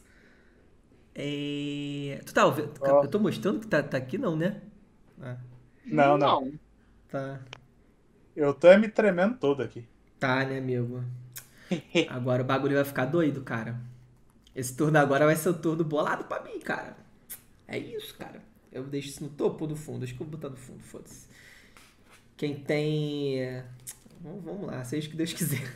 Tu tá ouvindo? Eu tô mostrando que tá aqui, não, né? Não. Tá. Eu tô me tremendo todo aqui. Tá, né, amigo? Agora o bagulho vai ficar doido, cara. Esse turno agora vai ser o turno bolado pra mim, cara. É isso, cara. Eu deixo isso no topo ou no fundo? Acho que eu vou botar no fundo, foda-se. Quem tem... Vamos lá, seja o que Deus quiser.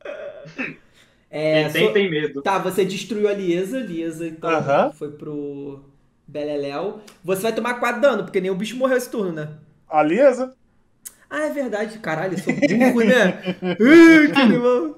Quem tem medo. Tá, você destruiu a Liesa. Liesa, então, foi pro Beleléu. Você vai tomar 4 dano, porque nenhum bicho morreu esse turno, né? A Liesa? Ah, é verdade. Caralho, eu sou burro, né? Que animal.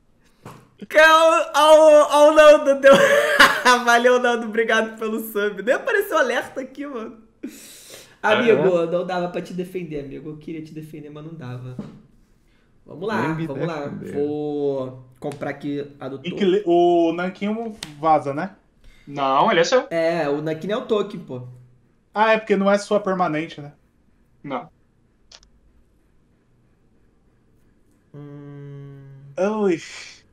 O Nando deu. Valeu, Nando. Obrigado pelo sub. Nem apareceu alerta aqui, mano. Amigo, não dava pra te defender, amigo. Eu queria te defender, mas não dava. Vamos lá. Vou comprar aqui a do Toki. O Nanquinho vaza, né? Não, ele é seu. O Nanquinho é o Toki, pô. Ah, é porque não é sua permanente, né? Não. Ui.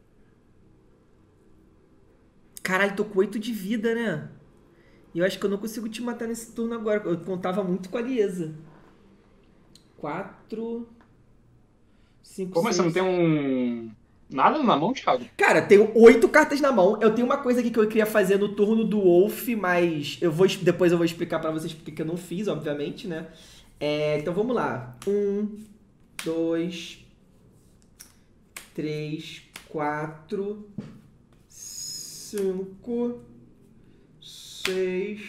Caralho, tô com 8 de vida, né? E eu acho que eu não consigo te matar nesse turno agora. Eu contava muito com a Liesa. 4... 5, Pô, mas 6. Você não tem nada na mão, Thiago? Cara, tenho 8 cartas na mão. Eu tenho uma coisa aqui que eu queria fazer no turno do Wolf, mas depois eu vou explicar pra vocês porque que eu não fiz, obviamente, né? Então vamos lá. 1, 2, 3, 4, 5, 6,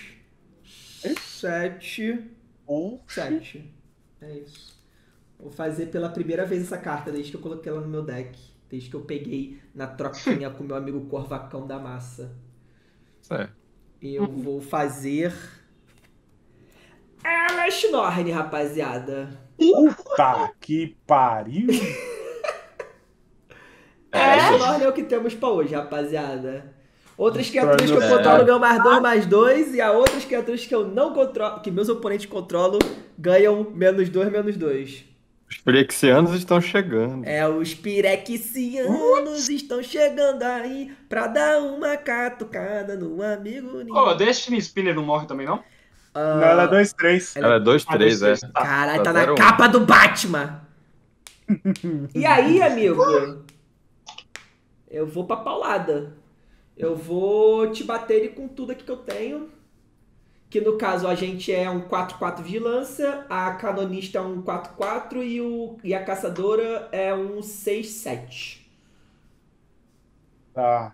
7. 7. É isso. Vou fazer pela primeira vez essa carta, desde que eu coloquei ela no meu deck. Desde que eu peguei na troquinha com meu amigo Corvacão da Massa. Certo. Eu vou fazer... Elesh Norn, rapaziada. Puta que pariu! Leste é o que temos pra hoje, rapaziada. Outras criaturas que eu controlo ganham +2/+2, e a outras criaturas que eu não controlo, que meus oponentes controlam, ganham -2/-2. Os Pirexianos estão chegando. Os Pirexianos estão chegando aí pra dar uma catucada no amigo. Destiny Spinner não morre também, não? Não, ela é 2/3. Ela é 2/3, é. Caralho, tá na capa do Batman. E aí, amigo? Eu vou pra paulada. Eu vou te bater ele com tudo aqui que eu tenho. Que no caso a gente é um 4/4 vigilância, a canonista é um 4/4 e a caçadora é um 6/7. Tá.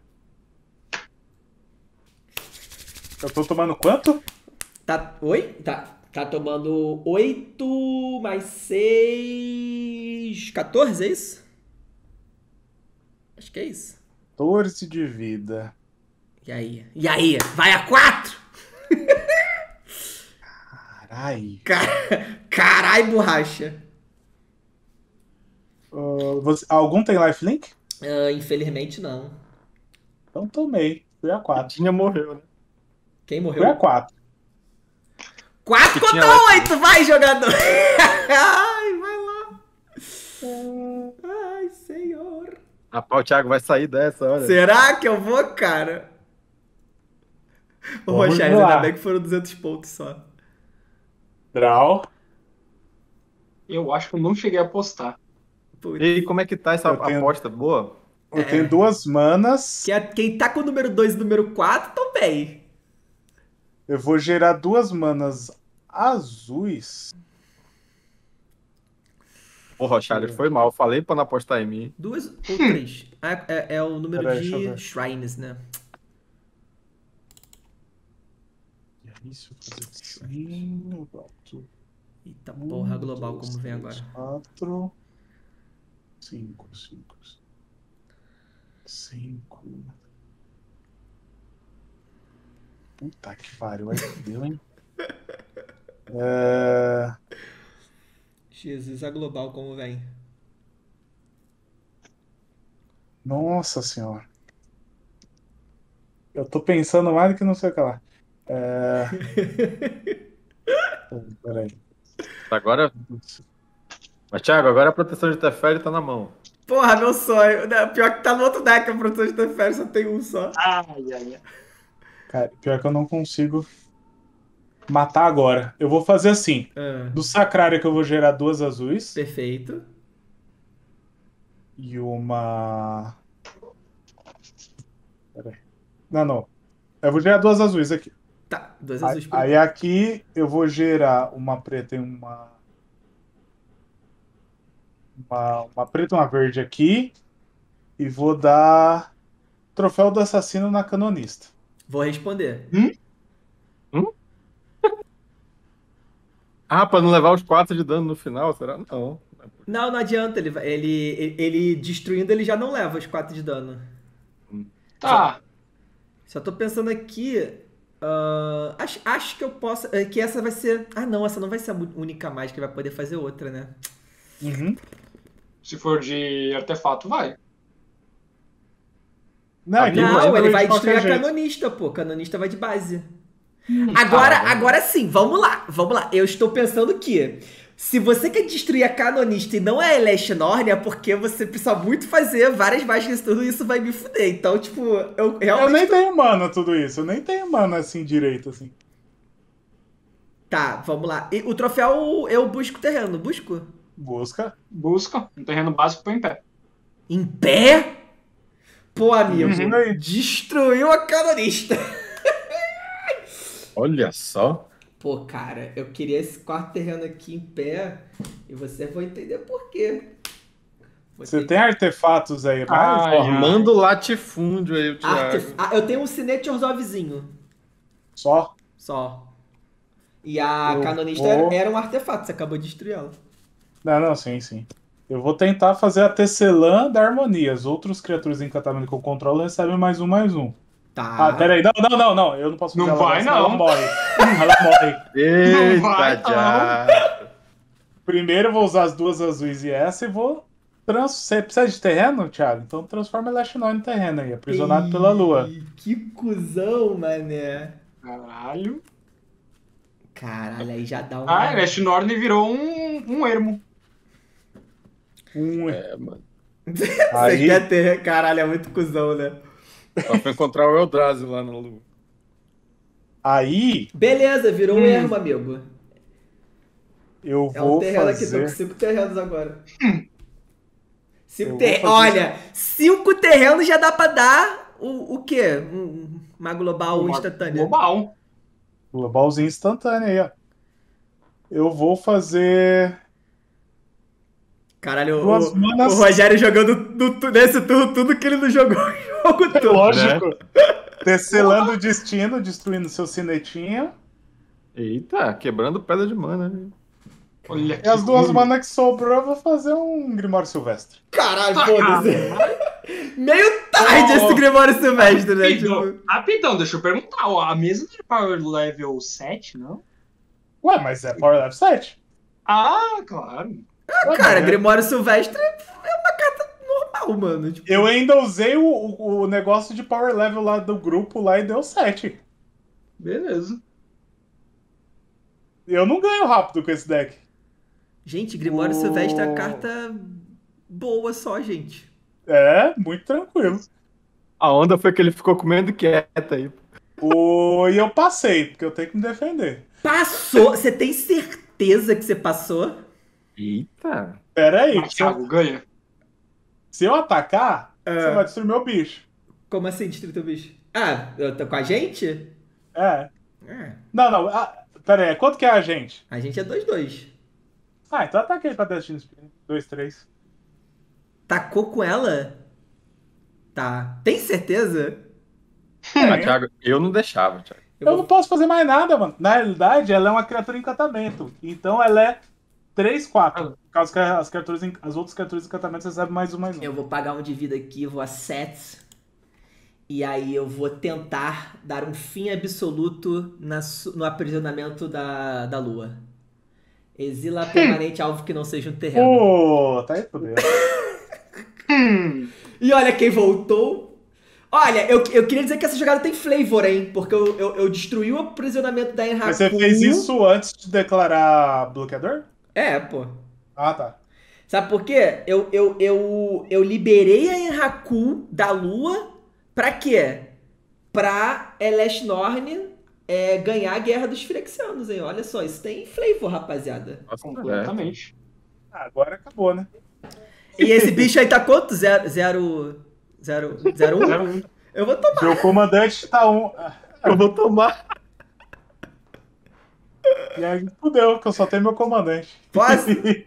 Eu tô tomando quanto? Oi? Tá tomando 8 mais 6... 14, é isso? Acho que é isso. 14 de vida. E aí? Vai a 4? Carai, borracha. Algum tem lifelink? Infelizmente não. Então tomei. Fui a 4. Tinha morreu, né? Quem morreu? Fui a 4. 4 contra 8, vai, jogador! Ai, vai lá. Ai, senhor. Rapaz, o Thiago vai sair dessa, olha. Será que eu vou, cara? Ô, Rochelle, ainda bem que foram 200 pontos só. Draw. Eu acho que eu não cheguei a apostar. E como é que tá essa aposta? Boa? Eu tenho 2 manas. Quem tá com o número 2 e o número 4, tão bem. Eu vou gerar 2 manas azuis. Porra, Charles, foi mal. Falei pra não apostar em mim. 2 ou 3? É o número de shrines, né? Isso, fazer assim. Eita porra, global, como vem agora? 4, 5, 5. Puta que pariu, aí fudeu, hein? Jesus, a global, como vem? Nossa senhora. Eu tô pensando mais do que não sei o que lá. Peraí. Agora. Mas, Thiago, agora a proteção de Teferi tá na mão. Porra, meu sonho. Pior que tá no outro deck, a proteção de Teferi só tem um só. Ai. Cara, pior que eu não consigo matar agora. Eu vou fazer assim. Do Sacrário que eu vou gerar 2 azuis. Perfeito. E uma... Peraí. Não. Eu vou gerar 2 azuis aqui. Tá, 2 azuis por Aí aqui eu vou gerar uma preta e uma preta e uma verde aqui. E vou dar Troféu do Assassino na Canonista. Vou responder. Pra não levar os 4 de dano no final, será? Não. Não adianta. Ele destruindo, ele já não leva os 4 de dano. Tá. Só tô pensando aqui... acho que eu posso... Que essa vai ser... não, essa não vai ser a única mágica, ele vai poder fazer outra, né? Uhum. Se for de artefato, vai. Não, ele vai destruir a canonista, pô. Canonista vai de base. Agora sim, vamos lá. Eu estou pensando que se você quer destruir a canonista e não a Celeste Norn, é porque você precisa muito fazer várias mágicas e tudo isso vai me fuder. Então, tipo, eu realmente... Eu nem tenho mana tudo isso. Eu nem tenho mana assim direito, assim. Tá, vamos lá. E o troféu eu busco terreno. Busco? Busca. Um terreno básico põe em pé. Em pé? Pô, amigo, destruiu a canonista. Olha só. Pô, cara, eu queria esse 4 terreno aqui em pé e você vai entender por quê. Você tem artefatos aí, Formando latifúndio aí, o Thiago. Eu tenho um Sinete Orzhovzinho. Só? Só. E a canonista era um artefato, você acabou de destruir ela. Não, sim. Eu vou tentar fazer a Tecelã da Harmonia. As outras criaturas de encantamento que eu controlo recebem +1/+1. Tá. Peraí. Não. Eu não posso fazer ela. Não vai, não. Ela morre. Ela morre. Eita, já. Primeiro eu vou usar as 2 azuis e essa e vou Você precisa de terreno, Thiago? Então transforma Elastinor em terreno aí, aprisionado pela lua. Que cuzão, mané. Caralho. Caralho, aí já dá Ah, Last Norne virou um ermo. Mano. Você quer ter... Caralho, é muito cuzão, né? Só pra encontrar o Eldrazi lá na lua. Aí... Beleza, virou um ermo, amigo. Eu É um vou terreno aqui, tô fazer... com 5 terrenos agora. fazer Olha, 5 terrenos já dá pra dar o quê? Uma global instantânea. Globalzinho instantâneo aí, ó. Eu vou fazer... Caralho, manas... o Rogério jogando nesse turno tudo que ele não jogou o jogo todo. Lógico. Né? Tecelando o destino, destruindo seu sinetinho. Eita, quebrando pedra de mana. Né? Olha e as 2 manas que sobrou, eu vou fazer um Grimório Silvestre. Caralho, foda-se. Meio tarde esse Grimório Silvestre, né? Tipo... Rapidão, deixa eu perguntar. A mesa de Power Level 7, não? Ué, mas é Power Level 7? Ah, claro. Cara, Grimório Silvestre é uma carta normal, mano. Tipo... Eu ainda usei o negócio de Power Level lá do grupo lá e deu 7. Beleza. Eu não ganho rápido com esse deck. Gente, Grimório Silvestre é uma carta boa só, gente. É, muito tranquilo. A onda foi que ele ficou comendo quieta aí. E eu passei, porque eu tenho que me defender. Passou? Você tem certeza que você passou? Eita. Pera aí. Thiago ganha. Se eu atacar, você vai destruir meu bicho. Como assim destruir teu bicho? Ah, eu tô com a gente? É. Não. Pera aí, quanto que é a gente? A gente é 2-2. Ah, então ataquei pra Destiny Spirit. 2-3. Tacou com ela? Tá. Tem certeza? Thiago, eu não deixava, Thiago. Eu não posso fazer mais nada, mano. Na realidade, ela é uma criatura em encantamento. Então ela é 3-4. Por causa que as outras criaturas de encantamento recebem mais um. Eu vou pagar um de vida aqui, vou a 7. E aí eu vou tentar dar um fim absoluto no aprisionamento da lua. Exila permanente alvo que não seja um terreno. Tá aí fudeu. E olha quem voltou. Olha, eu queria dizer que essa jogada tem flavor, hein? Porque eu destruí o aprisionamento da Enraku. Mas você fez isso antes de declarar bloqueador? É, pô. Ah, tá. Sabe por quê? Eu liberei a Enraku da lua pra quê? Pra Elashnorn ganhar a Guerra dos Phyrexianos, hein? Olha só, isso tem flavor, rapaziada. Nossa, completamente. Agora acabou, né? E esse bicho aí tá quanto? 0-1? Eu vou tomar. Seu comandante tá 1. Eu vou tomar. E aí fudeu, que eu só tenho meu comandante. Quase.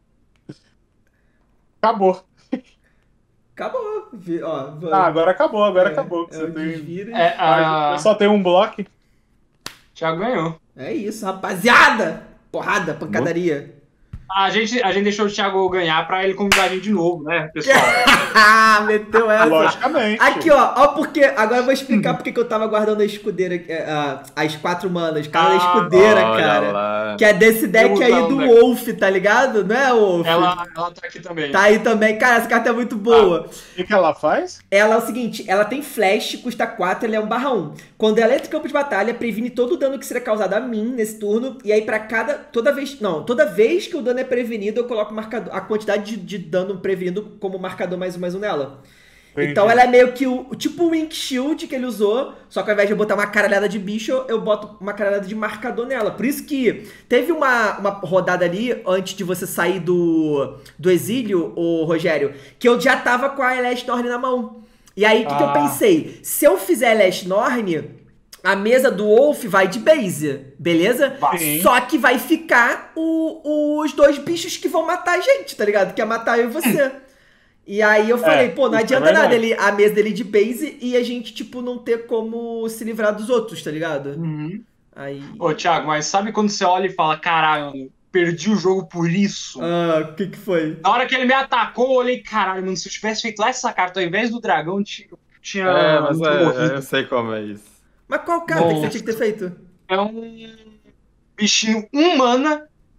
Acabou. Acabou. Ó, agora acabou, acabou. Eu só tenho um bloco. Thiago ganhou. É isso, rapaziada. Porrada, pancadaria. A gente deixou o Thiago ganhar pra ele convidar a gente de novo, né, pessoal? Meteu essa. Logicamente. Aqui, ó porque... Agora eu vou explicar porque que eu tava guardando a escudeira, as 4 manas. Cara, a escudeira, cara. Lá. Que é desse deck aí do Wolf, tá ligado? Não é, Wolf? Ela tá aqui também. Tá aí também. Cara, essa carta é muito boa. O que ela faz? Ela é o seguinte, ela tem flash, custa 4, ela é 1/1. Quando ela entra em campo de batalha, previne todo o dano que será causado a mim nesse turno. E aí toda vez que o dano é prevenido, eu coloco a quantidade de dano prevenido como marcador mais um nela. Entendi. Então ela é meio que tipo o Wink Shield que ele usou, só que ao invés de eu botar uma caralhada de bicho, eu boto uma caralhada de marcador nela. Por isso que teve uma rodada ali, antes de você sair do exílio, ô Rogério, que eu já tava com a Elashnorn na mão. E aí, o que eu pensei? Se eu fizer Elashnorn, a mesa do Wolf vai de base, beleza? Sim. Só que vai ficar os 2 bichos que vão matar a gente, tá ligado? Que é matar eu e você. E aí eu falei, não adianta nada a mesa dele de base e a gente, tipo, não ter como se livrar dos outros, tá ligado? Uhum. Aí... Ô, Thiago, mas sabe quando você olha e fala, caralho, mano, perdi o jogo por isso? O que foi? Na hora que ele me atacou, eu olhei, caralho, mano, se eu tivesse feito lá essa carta ao invés do dragão, tinha mas morrido. eu sei como é isso. Mas qual carta que você tinha que ter feito? É um bichinho 1 mana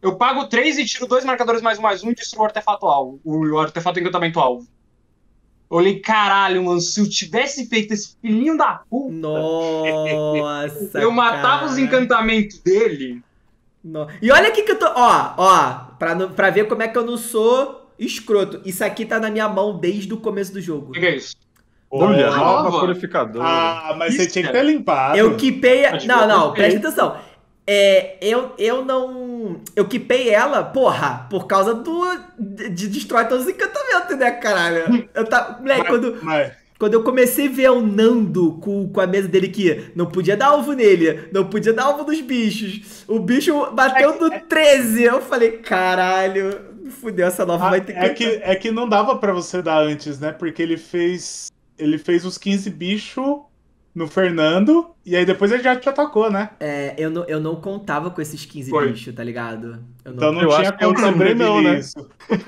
Eu pago 3 e tiro 2 marcadores mais 1 e destruo o artefato alvo. O artefato encantamento alvo. Eu olhei, caralho, mano, se eu tivesse feito esse filhinho da puta... Nossa, eu matava os encantamentos dele. E olha aqui que eu tô... Ó, pra ver como é que eu não sou escroto. Isso aqui tá na minha mão desde o começo do jogo. O que é isso? Olha, nova purificadora. Ah, mas você tinha que ter limpado. Eu quipei... Não, presta atenção. Eu não... Eu quipei ela, porra, por causa de destrói todos os encantamentos, né, caralho? Moleque, quando eu comecei a ver o Nando com a mesa dele que não podia dar alvo nele, não podia dar alvo nos bichos, o bicho bateu no 13, eu falei, caralho, fudeu, essa nova vai ter que... É que não dava pra você dar antes, né, porque ele fez os 15 bichos no Fernando, e aí depois ele já te atacou, né? Eu não contava com esses 15 bichos, tá ligado? Então não tinha como também não, né? isso.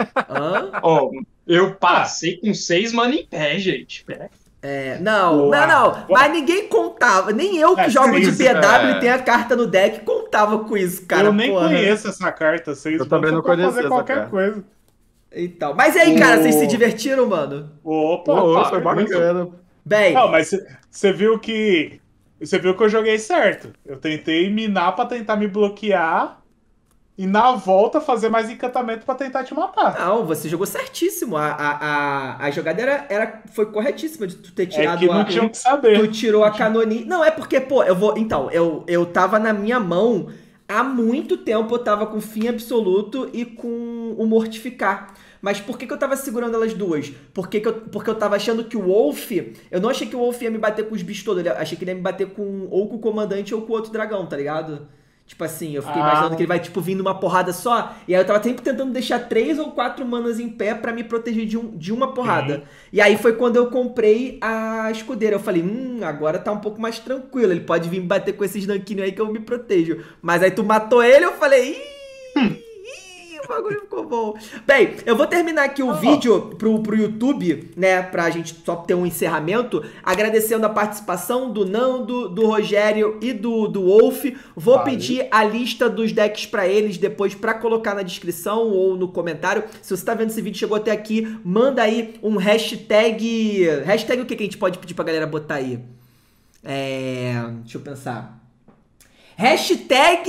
Eu passei com 6 mana em pé, gente. Não. Mas ninguém contava. Nem eu que jogo de PW e tenho a carta no deck contava com isso, cara. Eu nem conheço essa carta. Eu também não conheço fazer qualquer coisa. Então, mas aí, cara, vocês se divertiram, mano? Opa, foi bacana. Bem... Não, mas você viu que eu joguei certo. Eu tentei minar pra tentar me bloquear e na volta fazer mais encantamento pra tentar te matar. Não, você jogou certíssimo. A jogada foi corretíssima de tu ter tirado que não tinham que saber. Tu tirou a canoninha. Não, é porque, pô, Então, eu tava na minha mão há muito tempo, eu tava com fim absoluto e com o mortificar. Mas por que eu tava segurando elas duas? Porque eu tava achando que o Wolf... Eu não achei que o Wolf ia me bater com os bichos todos. Eu achei que ele ia me bater ou com o comandante ou com o outro dragão, tá ligado? Tipo assim, eu fiquei imaginando que ele vai, tipo, vir numa porrada só. E aí eu tava sempre tentando deixar 3 ou 4 manas em pé pra me proteger de uma porrada. E aí foi quando eu comprei a escudeira. Eu falei, agora tá um pouco mais tranquilo. Ele pode vir me bater com esses nanquinhos aí que eu me protejo. Mas aí tu matou ele, eu falei, o bagulho ficou bom. Bem, eu vou terminar aqui o vídeo pro YouTube, né, pra gente só ter um encerramento, agradecendo a participação do Nando, do Rogério e do Wolf. Vou pedir a lista dos decks pra eles depois pra colocar na descrição ou no comentário. Se você tá vendo esse vídeo e chegou até aqui, manda aí um hashtag... Hashtag o que a gente pode pedir pra galera botar aí? Deixa eu pensar. Hashtag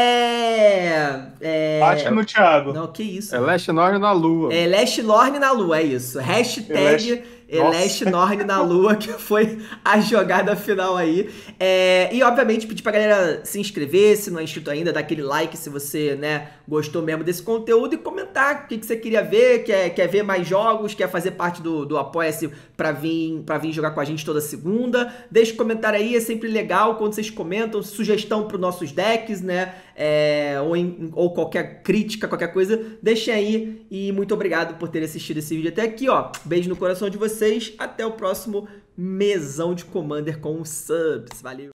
Bate no Thiago. Não, que isso? Last Norn na Lua. Last Norn na Lua, é isso. Hashtag Last Norn na Lua, que foi a jogada final aí. E, obviamente, pedir pra galera se inscrever, se não é inscrito ainda, dar aquele like se você, né, gostou mesmo desse conteúdo e comentar o que você queria ver, quer ver mais jogos, quer fazer parte do Apoia-se pra vir jogar com a gente toda segunda. Deixa um comentário aí, é sempre legal quando vocês comentam, sugestão pros nossos decks, né, ou qualquer crítica, qualquer coisa, deixem aí. E muito obrigado por ter assistido esse vídeo até aqui, ó. Beijo no coração de vocês, até o próximo mesão de Commander com subs. Valeu!